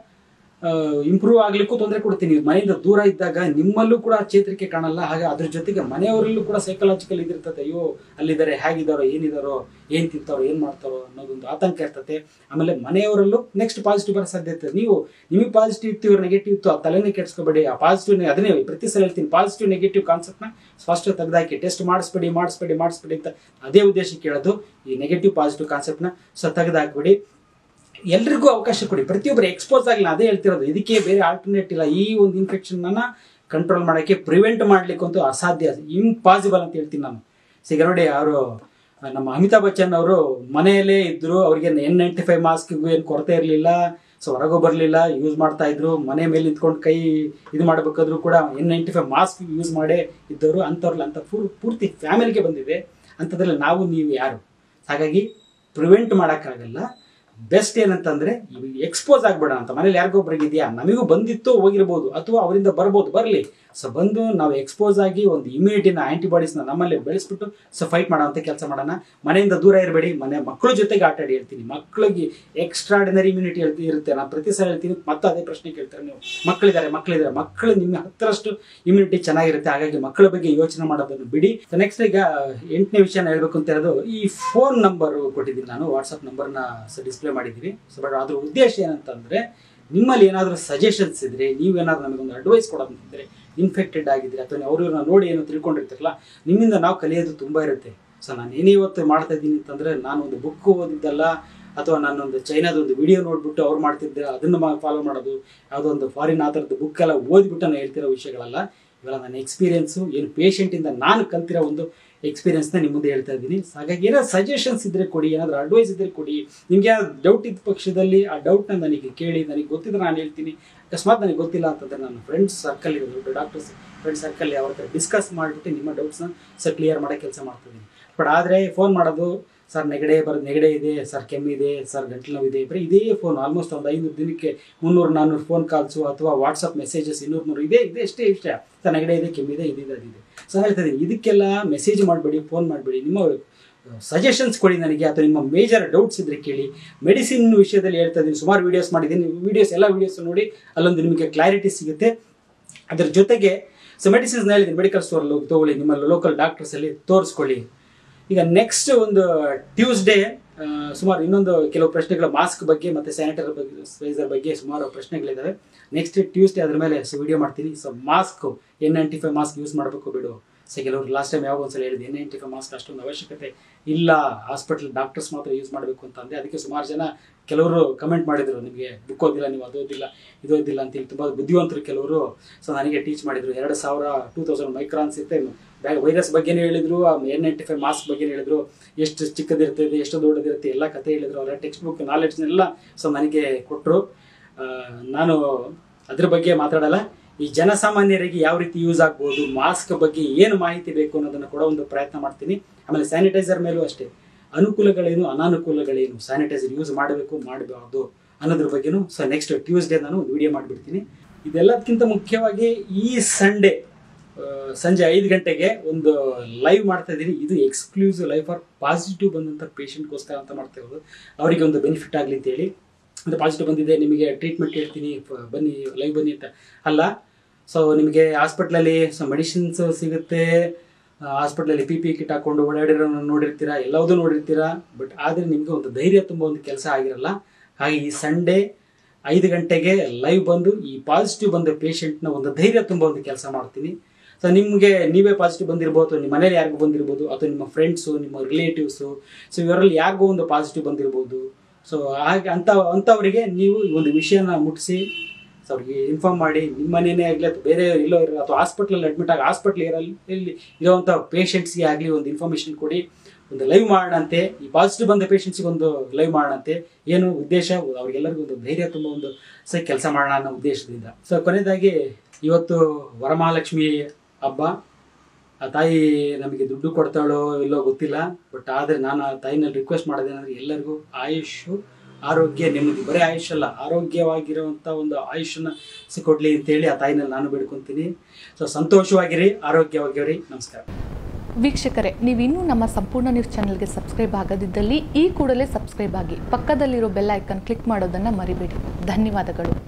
Speaker 2: ಇಂಪ್ರೂವ್ ಆಗ್ಲಿಕ್ಕೂ ತೊಂದರೆ ಕೊಡ್ತೀನಿ. ಮನೆಯಿಂದ ದೂರ ಇದ್ದಾಗ ನಿಮ್ಮಲ್ಲೂ ಕೂಡ ಚೇತರಿಕೆ ಕಾಣಲ್ಲ, ಹಾಗೆ ಅದ್ರ ಜೊತೆಗೆ ಮನೆಯವರಲ್ಲೂ ಕೂಡ ಸೈಕಲಾಜಿಕಲ್ ಇದಿರ್ತದೆ. ಅಯ್ಯೋ ಅಲ್ಲಿದ್ದಾರೆ, ಹೇಗಿದ್ದಾರೋ, ಏನಿದಾರೋ, ಏನು ತಿಂತಾರೋ, ಏನು ಮಾಡ್ತಾರೋ ಅನ್ನೋದೊಂದು ಆತಂಕ ಇರ್ತದೆ. ಆಮೇಲೆ ಮನೆಯವರಲ್ಲೂ ನೆಕ್ಸ್ಟ್ ಪಾಸಿಟಿವ್ ಬರೋ ಸಾಧ್ಯತೆ. ನೀವು ನಿಮಗೆ ಪಾಸಿಟಿವ್ ಇತ್ತು, ಇವ್ರು ನೆಗೆಟಿವ್ ಇತ್ತು, ಆ ತಲೆನೇ ಕೆಡಿಸ್ಕೋಬೇಡಿ. ಆ ಪಾಸಿಟಿವ್, ಅದನ್ನೇ ಪ್ರತಿ ಸಲ ಹೇಳ್ತೀನಿ, ಪಾಸಿಟಿವ್ ನೆಗೆಟಿವ್ ಕಾನ್ಸೆಪ್ಟ್ನ ಫಸ್ಟ್ ತೆಗೆದಾಕಿ, ಟೆಸ್ಟ್ ಮಾಡಿಸ್ಬೇಡಿ ಮಾಡಿಸ್ಬೇಡಿ ಮಾಡಿಸ್ಬೇಡಿ ಅಂತ ಅದೇ ಉದ್ದೇಶಕ್ಕೆ ಹೇಳೋದು. ಈ ನೆಗೆಟಿವ್ ಪಾಸಿಟಿವ್ ಕಾನ್ಸೆಪ್ಟ್ನ ಸೊ ತೆಗೆದಾಕ್ಬಿಡಿ. ಎಲ್ರಿಗೂ ಅವಕಾಶ ಕೊಡಿ, ಪ್ರತಿಯೊಬ್ಬರು ಎಕ್ಸ್ಪೋಸ್ ಆಗಲಿ. ಅದೇ ಹೇಳ್ತಿರೋದು, ಇದಕ್ಕೆ ಬೇರೆ ಆಲ್ಟರ್ನೇಟ್ ಇಲ್ಲ. ಈ ಒಂದು ಇನ್ಫೆಕ್ಷನ್ನ ಕಂಟ್ರೋಲ್ ಮಾಡೋಕ್ಕೆ, ಪ್ರಿವೆಂಟ್ ಮಾಡ್ಲಿಕ್ಕಂತೂ ಅಸಾಧ್ಯ, ಇಂಪಾಸಿಬಲ್ ಅಂತ ಹೇಳ್ತೀನಿ ನಾನು. ಈಗ ನೋಡಿ, ಅವರು ನಮ್ಮ ಅಮಿತಾಬ್ ಬಚ್ಚನ್ ಅವರು ಮನೆಯಲ್ಲೇ ಇದ್ರು, ಅವ್ರಿಗೆ ಎನ್ ನೈಂಟಿ ಫೈವ್ ಮಾಸ್ಕ್ಗೂ ಏನು ಕೊರತೆ ಇರಲಿಲ್ಲ, ಸೊ ಹೊರಗೂ ಬರಲಿಲ್ಲ, ಯೂಸ್ ಮಾಡ್ತಾ ಇದ್ರು. ಮನೆ ಮೇಲೆ ನಿಂತ್ಕೊಂಡು ಕೈ ಇದು ಮಾಡಬೇಕಾದ್ರೂ ಕೂಡ N ninety five mask use ಮಾಡೇ ಇದ್ದವರು. ಅಂಥವ್ರಲ್ಲ ಅಂತ ಪೂರ್ ಪೂರ್ತಿ ಫ್ಯಾಮಿಲಿಗೆ ಬಂದಿದೆ. ಅಂಥದ್ರಲ್ಲಿ ನಾವು ನೀವು ಯಾರು? ಹಾಗಾಗಿ ಪ್ರಿವೆಂಟ್ ಮಾಡೋಕ್ಕಾಗಲ್ಲ. ಬೆಸ್ಟ್ ಏನಂತಂದ್ರೆ ಎಕ್ಸ್ಪೋಸ್ ಆಗ್ಬೇಡ ಅಂತ. ಮನೇಲಿ ಯಾರಿಗೊಬ್ರಿಗಿದೆಯಾ, ನಮಗೂ ಬಂದಿತ್ತು ಹೋಗಿರ್ಬೋದು, ಅಥವಾ ಅವರಿಂದ ಬರ್ಬೋದು, ಬರಲಿ, ಸೊ ಬಂದು ನಾವು ಎಕ್ಸ್ಪೋಸ್ ಆಗಿ ಒಂದು ಇಮ್ಯುನಿಟಿನ ಆಂಟಿಬಾಡೀಸ್ನ ನಮ್ಮಲ್ಲಿ ಬೆಳೆಸ್ಬಿಟ್ಟು ಸೊ ಫೈಟ್ ಮಾಡೋವಂಥ ಕೆಲಸ ಮಾಡೋಣ. ಮನೆಯಿಂದ ದೂರ ಇರಬೇಡಿ, ಮನೆ ಮಕ್ಕಳ ಜೊತೆಗೆ ಆಟ ಆಡಿ ಹೇಳ್ತೀನಿ. ಮಕ್ಕಳಿಗೆ ಎಕ್ಸ್ಟ್ರಾರ್ಡಿನರಿ ಇಮ್ಯುನಿಟಿ ಹೇಳ್ತಿ ಇರುತ್ತೆ. ನಾನು ಪ್ರತಿ ಸಲ ಹೇಳ್ತೀನಿ, ಮತ್ತೆ ಅದೇ ಪ್ರಶ್ನೆ ಕೇಳ್ತಾರೆ ನೀವು. ಮಕ್ಕಳಿದ್ದಾರೆ ಮಕ್ಕಳಿದ್ದಾರೆ ಮಕ್ಕಳು ನಿಮ್ಮ ಹತ್ತರಷ್ಟು ಇಮ್ಯುನಿಟಿ ಚೆನ್ನಾಗಿರುತ್ತೆ. ಹಾಗಾಗಿ ಮಕ್ಕಳ ಬಗ್ಗೆ ಯೋಚನೆ ಮಾಡೋದನ್ನು ಬಿಡಿ. ಸೊ ನೆಕ್ಸ್ಟ್ ಈಗ ಎಂಟನೇ ವಿಷಯನ ಹೇಳ್ಬೇಕು ಅಂತ ಹೇಳೋದು, ಈ ಫೋನ್ ನಂಬರ್ ಕೊಟ್ಟಿದ್ದೀನಿ ನಾನು, ವಾಟ್ಸಪ್ ನಂಬರ್ನ ಡಿಸ್ಪ್ಲೇ ಮಾಡಿದ್ದೀವಿ. ಸೊ ಬಟ್ ಅದ್ರ ಉದ್ದೇಶ ಏನಂತಂದರೆ, ನಿಮ್ಮಲ್ಲಿ ಏನಾದರೂ ಸಜೆಷನ್ಸ್ ಇದ್ರೆ, ನೀವೇನಾದ್ರೂ ನಮಗೊಂದು ಅಡ್ವೈಸ್ ಕೊಡೋದಂತಿದ್ರೆ, ಇನ್ಫೆಕ್ಟೆಡ್ ಆಗಿದ್ರೆ ಅಥವಾ ಅವ್ರನ್ನ ನೋಡಿ ಏನೋ ತಿಳ್ಕೊಂಡಿರ್ತಿರಲ್ಲ, ನಿಮ್ಮಿಂದ ನಾವು ಕಲಿಯೋದು ತುಂಬ ಇರುತ್ತೆ. ಸೊ ನಾನು ಏನೇ ಇವತ್ತು ಮಾಡ್ತಾ ಇದ್ದೀನಿ ಅಂತಂದರೆ, ನಾನು ಒಂದು ಬುಕ್ ಓದಿದ್ದಲ್ಲ ಅಥವಾ ನಾನೊಂದು ಚೈನಾದೊಂದು ವಿಡಿಯೋ ನೋಡಿಬಿಟ್ಟು ಅವ್ರು ಮಾಡ್ತಿದ್ದೆ ಅದನ್ನು ಫಾಲೋ ಮಾಡೋದು, ಯಾವುದೋ ಒಂದು ಫಾರಿನ್ ಆ ಥರದ್ದು ಬುಕ್ ಎಲ್ಲ ಓದಿಬಿಟ್ಟು ನಾನು ಹೇಳ್ತಿರೋ ವಿಷಯಗಳಲ್ಲ. ಇವೆಲ್ಲ ನನ್ನ ಎಕ್ಸ್ಪೀರಿಯನ್ಸು, ಏನು ಪೇಷೆಂಟಿಂದ ನಾನು ಕಲ್ತಿರೋ ಒಂದು ಎಕ್ಸ್ಪೀರಿಯನ್ಸ್ನ ನಿಮ್ಮ ಮುಂದೆ ಹೇಳ್ತಾ ಇದ್ದೀನಿ. ಹಾಗಾಗಿ ಏನಾದ್ರು ಸಜೆಷನ್ಸ್ ಇದ್ದರೆ ಕೊಡಿ, ಏನಾದರೂ ಅಡ್ವೈಸ್ ಇದ್ದರೆ ಕೊಡಿ. ನಿಮಗೆ ಯಾರು ಡೌಟ್ ಇದ್ದ ಪಕ್ಷದಲ್ಲಿ ಆ ಡೌಟ್ನ ನನಗೆ ಕೇಳಿ, ನನಗೆ ಗೊತ್ತಿದ್ರೆ ನಾನು ಹೇಳ್ತೀನಿ. ಅಕಸ್ಮಾತ್ ನನಗೆ ಗೊತ್ತಿಲ್ಲ ಅಂತಂದರೆ ನನ್ನ ಫ್ರೆಂಡ್ಸ್ ಸರ್ಕಲ್ ಇರೋದು, ಡಾಕ್ಟರ್ಸ್ ಫ್ರೆಂಡ್ಸ್ ಸರ್ಕಲ್ ಅವ್ರ ಹತ್ರ ಡಿಸ್ಕಸ್ ಮಾಡಿಬಿಟ್ಟು ನಿಮ್ಮ ಡೌಟ್ಸ್ನ ಸರ್ ಕ್ಲಿಯರ್ ಮಾಡೋ ಕೆಲಸ ಮಾಡ್ತಿದ್ದೀನಿ. ಬಟ್ ಆದರೆ ಫೋನ್ ಮಾಡೋದು, ಸರ್ ನೆಗಡೆ ಬರೋದು ನೆಗಡೆ ಇದೆ, ಸರ್ ಕೆಮ್ಮಿದೆ, ಸರ್ ಗಂಟಲು ನೋವಿದೆ, ಬರೀ ಇದೇ ಫೋನ್ ಆಲ್ಮೋಸ್ಟ್ ಒಂದು ಐನೂರು ದಿನಕ್ಕೆ ಮುನ್ನೂರು ನಾನ್ನೂರು ಫೋನ್ ಕಾಲ್ಸು ಅಥವಾ ವಾಟ್ಸಪ್ ಮೆಸೇಜಸ್ ಇನ್ನೂರು ನೂರು ಇದೆ ಇದೆ ಅಷ್ಟೇ ಇಷ್ಟ. ಸರ್ ನೆಗಡೆ ಇದೆ, ಕೆಮ್ಮಿದೆ, ಇದಿದೆ ಅದಿದೆ. ಸೊ ಹೇಳ್ತಾ ಇದ್ದೀನಿ, ಇದಕ್ಕೆಲ್ಲ ಮೆಸೇಜ್ ಮಾಡಬೇಡಿ, ಫೋನ್ ಮಾಡಬೇಡಿ. ನಿಮ್ಮ ಸಜೆಷನ್ಸ್ ಕೊಡಿ ನನಗೆ, ಅಥವಾ ನಿಮ್ಮ ಮೇಜರ್ ಡೌಟ್ಸ್ ಇದ್ರೆ ಕೇಳಿ. ಮೆಡಿಸಿನ್ ವಿಷಯದಲ್ಲಿ ಹೇಳ್ತಾ ಇದ್ದೀನಿ, ಸುಮಾರು ವೀಡಿಯೋಸ್ ಮಾಡಿದ್ದೀನಿ. ವೀಡಿಯೋಸ್ ಎಲ್ಲ ವೀಡಿಯೋಸ್ ನೋಡಿ ಅಲ್ಲೊಂದು ನಿಮಗೆ ಕ್ಲಾರಿಟಿ ಸಿಗುತ್ತೆ. ಅದರ ಜೊತೆಗೆ ಸೊ ಮೆಡಿಸಿನ್ಸ್ನ ಹೇಳಿದ್ದೀನಿ, ಮೆಡಿಕಲ್ ಸ್ಟೋರಲ್ಲಿ ಹೋಗಿ ತೊಗೊಳ್ಳಿ, ನಿಮ್ಮ ಲೋಕಲ್ ಡಾಕ್ಟರ್ಸಲ್ಲಿ ತೋರಿಸ್ಕೊಳ್ಳಿ. ಈಗ ನೆಕ್ಸ್ಟ್ ಒಂದು ಟ್ಯೂಸ್ಡೇ ಸುಮಾರು ಇನ್ನೊಂದು ಕೆಲವು ಪ್ರಶ್ನೆಗಳು ಮಾಸ್ಕ್ ಬಗ್ಗೆ ಮತ್ತು ಸ್ಯಾನಿಟೈಸರ್ ಬಗ್ಗೆ ಸ್ಯಾನಿಟೈಸರ್ ಬಗ್ಗೆ ಸುಮಾರು ಪ್ರಶ್ನೆಗಳಿದ್ದಾವೆ. ನೆಕ್ಸ್ಟ್ ಟ್ಯೂಸ್ಡೇ ಅದ್ರ ಮೇಲೆ ಸೊ ವಿಡಿಯೋ ಮಾಡ್ತೀನಿ. So mask N ninety five mask use ಮಾಡಬೇಕು ಬಿಡು. ಸೊ ಕೆಲವರು ಲಾಸ್ಟ್ ಟೈಮ್ ಯಾವಾಗ ಒಂದ್ಸಲ ಹೇಳಿದೆ, ಎನ್ ನೈಂಟಿ ಫೈವ್ ಮಾಸ್ಕ್ ಅಷ್ಟೊಂದು ಅವಶ್ಯಕತೆ ಇಲ್ಲ, ಹಾಸ್ಪಿಟಲ್ ಡಾಕ್ಟರ್ಸ್ ಮಾತ್ರ ಯೂಸ್ ಮಾಡಬೇಕು ಅಂತ ಅಂದೆ. ಅದಕ್ಕೆ ಸುಮಾರು ಜನ ಕೆಲವರು ಕಮೆಂಟ್ ಮಾಡಿದರು, ನಿಮಗೆ ಬುಕ್ ಓದಿಲ್ಲ, ನೀವು ಅದು ಓದಿಲ್ಲ ಇದು ಓದಿಲ್ಲ ಅಂತೇಳಿ ತುಂಬ ಬುದ್ಧಿವಂತರು ಕೆಲವರು. ಸೊ ನನಗೆ ಟೀಚ್ ಮಾಡಿದರು. ಎರಡು ಸಾವಿರ ಟೂ ತೌಸಂಡ್ ಮೈಕ್ರಾನ್ಸ್ ಇರುತ್ತೆ, ವೈರಸ್ ಬಗ್ಗೆನೇ ಹೇಳಿದ್ರು, ಎನ್ ನೈಂಟಿ ಫೈವ್ ಮಾಸ್ಕ್ ಬಗ್ಗೆ ಹೇಳಿದ್ರು, ಎಷ್ಟು ಚಿಕ್ಕದಿರ್ತದೆ ಎಷ್ಟು ದೊಡ್ಡದಿರುತ್ತೆ ಎಲ್ಲ ಕತೆ ಹೇಳಿದ್ರು. ಅವರ ಟೆಕ್ಸ್ಟ್ ಬುಕ್ ನಾಲೆಡ್ಜ್ನೆಲ್ಲ ಸೊ ನನಗೆ ಕೊಟ್ಟರು. ನಾನು ಅದ್ರ ಬಗ್ಗೆ ಮಾತಾಡಲ್ಲ. ಈ ಜನಸಾಮಾನ್ಯರಿಗೆ ಯಾವ ರೀತಿ ಯೂಸ್ ಆಗ್ಬೋದು, ಮಾಸ್ಕ್ ಬಗ್ಗೆ ಏನು ಮಾಹಿತಿ ಬೇಕು ಅನ್ನೋದನ್ನು ಕೊಡೋ ಒಂದು ಪ್ರಯತ್ನ ಮಾಡ್ತೀನಿ. ಆಮೇಲೆ ಸ್ಯಾನಿಟೈಸರ್ ಮೇಲೂ ಅಷ್ಟೇ, ಅನುಕೂಲಗಳೇನು ಅನಾನುಕೂಲಗಳೇನು, ಸ್ಯಾನಿಟೈಸರ್ ಯೂಸ್ ಮಾಡಬೇಕು ಮಾಡಬಾರ್ದು ಅನ್ನೋದ್ರ ಬಗ್ಗೆನೂ ಸೊ ನೆಕ್ಸ್ಟ್ ಟ್ಯೂಸ್ಡೇ ನಾನು ವಿಡಿಯೋ ಮಾಡಿಬಿಡ್ತೀನಿ. ಇದೆಲ್ಲದಕ್ಕಿಂತ ಮುಖ್ಯವಾಗಿ ಈ ಸಂಡೇ ಸಂಜೆ ಐದು ಗಂಟೆಗೆ ಒಂದು ಲೈವ್ ಮಾಡ್ತಾ ಇದ್ದೀನಿ. ಇದು ಎಕ್ಸ್ಕ್ಲೂಸಿವ್ ಲೈವ್ ಫಾರ್ ಪಾಸಿಟಿವ್ ಬಂದಂಥ ಪೇಷಂಟ್ಗೋಸ್ಕರ ಅಂತ ಮಾಡ್ತಾ ಇರೋದು, ಅವರಿಗೆ ಒಂದು ಬೆನಿಫಿಟ್ ಆಗಲಿ ಅಂತೇಳಿ. ಅಂದರೆ ಪಾಸಿಟಿವ್ ಬಂದಿದೆ, ನಿಮಗೆ ಟ್ರೀಟ್ಮೆಂಟ್ ಹೇಳ್ತೀನಿ, ಬನ್ನಿ ಲೈವ್ ಬನ್ನಿ ಅಂತ ಅಲ್ಲ. ಸೊ ನಿಮಗೆ ಹಾಸ್ಪಿಟ್ಲಲ್ಲಿ ಸೊ ಮೆಡಿಸಿನ್ಸ್ ಸಿಗುತ್ತೆ, ಹಾಸ್ಪಿಟ್ಲಲ್ಲಿ ಪಿ ಪಿ ಕಿಟ್ ಹಾಕ್ಕೊಂಡು ಓಡಾಡಿರೋ ನೋಡಿರ್ತೀರಾ, ಎಲ್ಲವುದೂ ನೋಡಿರ್ತೀರಾ. ಬಟ್ ಆದರೆ ನಿಮಗೆ ಒಂದು ಧೈರ್ಯ ತುಂಬ ಒಂದು ಕೆಲಸ ಆಗಿರಲ್ಲ. ಹಾಗೆ ಈ ಸಂಡೇ ಐದು ಗಂಟೆಗೆ ಲೈವ್ ಬಂದು ಈ ಪಾಸಿಟಿವ್ ಬಂದ ಪೇಷಂಟ್ನ ಒಂದು ಧೈರ್ಯ ತುಂಬ ಒಂದು ಕೆಲಸ ಮಾಡ್ತೀನಿ. ಸೊ ನಿಮಗೆ ನೀವೇ ಪಾಸಿಟಿವ್ ಬಂದಿರ್ಬೋದು, ನಿಮ್ಮ ಮನೇಲಿ ಯಾರಿಗೂ ಬಂದಿರ್ಬೋದು, ಅಥವಾ ನಿಮ್ಮ ಫ್ರೆಂಡ್ಸು, ನಿಮ್ಮ ರಿಲೇಟಿವ್ಸು, ಸೊ ಇವರಲ್ಲಿ ಯಾರಿಗೂ ಒಂದು ಪಾಸಿಟಿವ್ ಬಂದಿರ್ಬೋದು. ಸೊ ಹಾಗೆ ಅಂಥ ಅಂಥವರಿಗೆ ನೀವು ಈ ಒಂದು ವಿಷಯನ ಮುಟ್ಟಿಸಿ ಸೊ ಅವ್ರಿಗೆ ಇನ್ಫಾರ್ಮ್ ಮಾಡಿ, ನಿಮ್ಮ ಮನೆಯೇ ಆಗಲಿ ಅಥವಾ ಬೇರೆ ಎಲ್ಲೋ ಇರೋ ಅಥವಾ ಹಾಸ್ಪಿಟ್ಲಲ್ಲಿ ಅಡ್ಮಿಟ್ ಆಗಿ ಹಾಸ್ಪಿಟ್ಲ್ ಇರಲಿ ಇಲ್ಲಿ ಇರೋವಂಥ ಪೇಷಂಟ್ಸ್ಗೆ ಆಗಲಿ ಒಂದು ಇನ್ಫಾರ್ಮೇಷನ್ ಕೊಡಿ. ಒಂದು ಲೈವ್ ಮಾಡೋಣಂತೆ, ಈ ಪಾಸಿಟಿವ್ ಬಂದ ಪೇಷಂಟ್ಸಿಗೆ ಒಂದು ಲೈವ್ ಮಾಡೋಣಂತೆ. ಏನು ಉದ್ದೇಶ, ಅವ್ರಿಗೆಲ್ಲರಿಗೂ ಒಂದು ಧೈರ್ಯ ತುಂಬ ಒಂದು ಸಹ ಕೆಲಸ ಮಾಡೋಣ ಅನ್ನೋ ಉದ್ದೇಶದಿಂದ. ಸೊ ಕೊನೆಯದಾಗಿ ಇವತ್ತು ವರಮಹಾಲಕ್ಷ್ಮಿ ಹಬ್ಬ. ಆ ತಾಯಿ ನಮಗೆ ದುಡ್ಡು ಕೊಡ್ತಾಳೋ ಇಲ್ಲೋ ಗೊತ್ತಿಲ್ಲ, ಬಟ್ ಆದರೆ ನಾನು ಆ ತಾಯಿನಲ್ಲಿ ರಿಕ್ವೆಸ್ಟ್ ಮಾಡೋದೇನಂದ್ರೆ ಎಲ್ಲರಿಗೂ ಆಯುಷು ಆರೋಗ್ಯ ನೆಮ್ಮದಿ, ಬರೀ ಆಯುಷ್ ಅಲ್ಲ ಆರೋಗ್ಯವಾಗಿರುವಂಥ ಒಂದು ಆಯುಷನ್ನು ಸಿಕ್ಕೊಡ್ಲಿ ಅಂತೇಳಿ ಆ ತಾಯಿನಲ್ಲಿ ನಾನು ಬೇಡ್ಕೊತೀನಿ. ಸೊ ಸಂತೋಷವಾಗಿರಿ, ಆರೋಗ್ಯವಾಗಿರಿ. ನಮಸ್ಕಾರ
Speaker 1: ವೀಕ್ಷಕರೇ, ನೀವಿನ್ನೂ ನಮ್ಮ ಸಂಪೂರ್ಣ ನ್ಯೂಸ್ ಚಾನೆಲ್ಗೆ ಸಬ್ಸ್ಕ್ರೈಬ್ ಆಗದಿದ್ದಲ್ಲಿ ಈ ಕೂಡಲೇ ಸಬ್ಸ್ಕ್ರೈಬ್ ಆಗಿ, ಪಕ್ಕದಲ್ಲಿರೋ ಬೆಲ್ ಐಕನ್ ಕ್ಲಿಕ್ ಮಾಡೋದನ್ನು ಮರಿಬೇಡಿ. ಧನ್ಯವಾದಗಳು.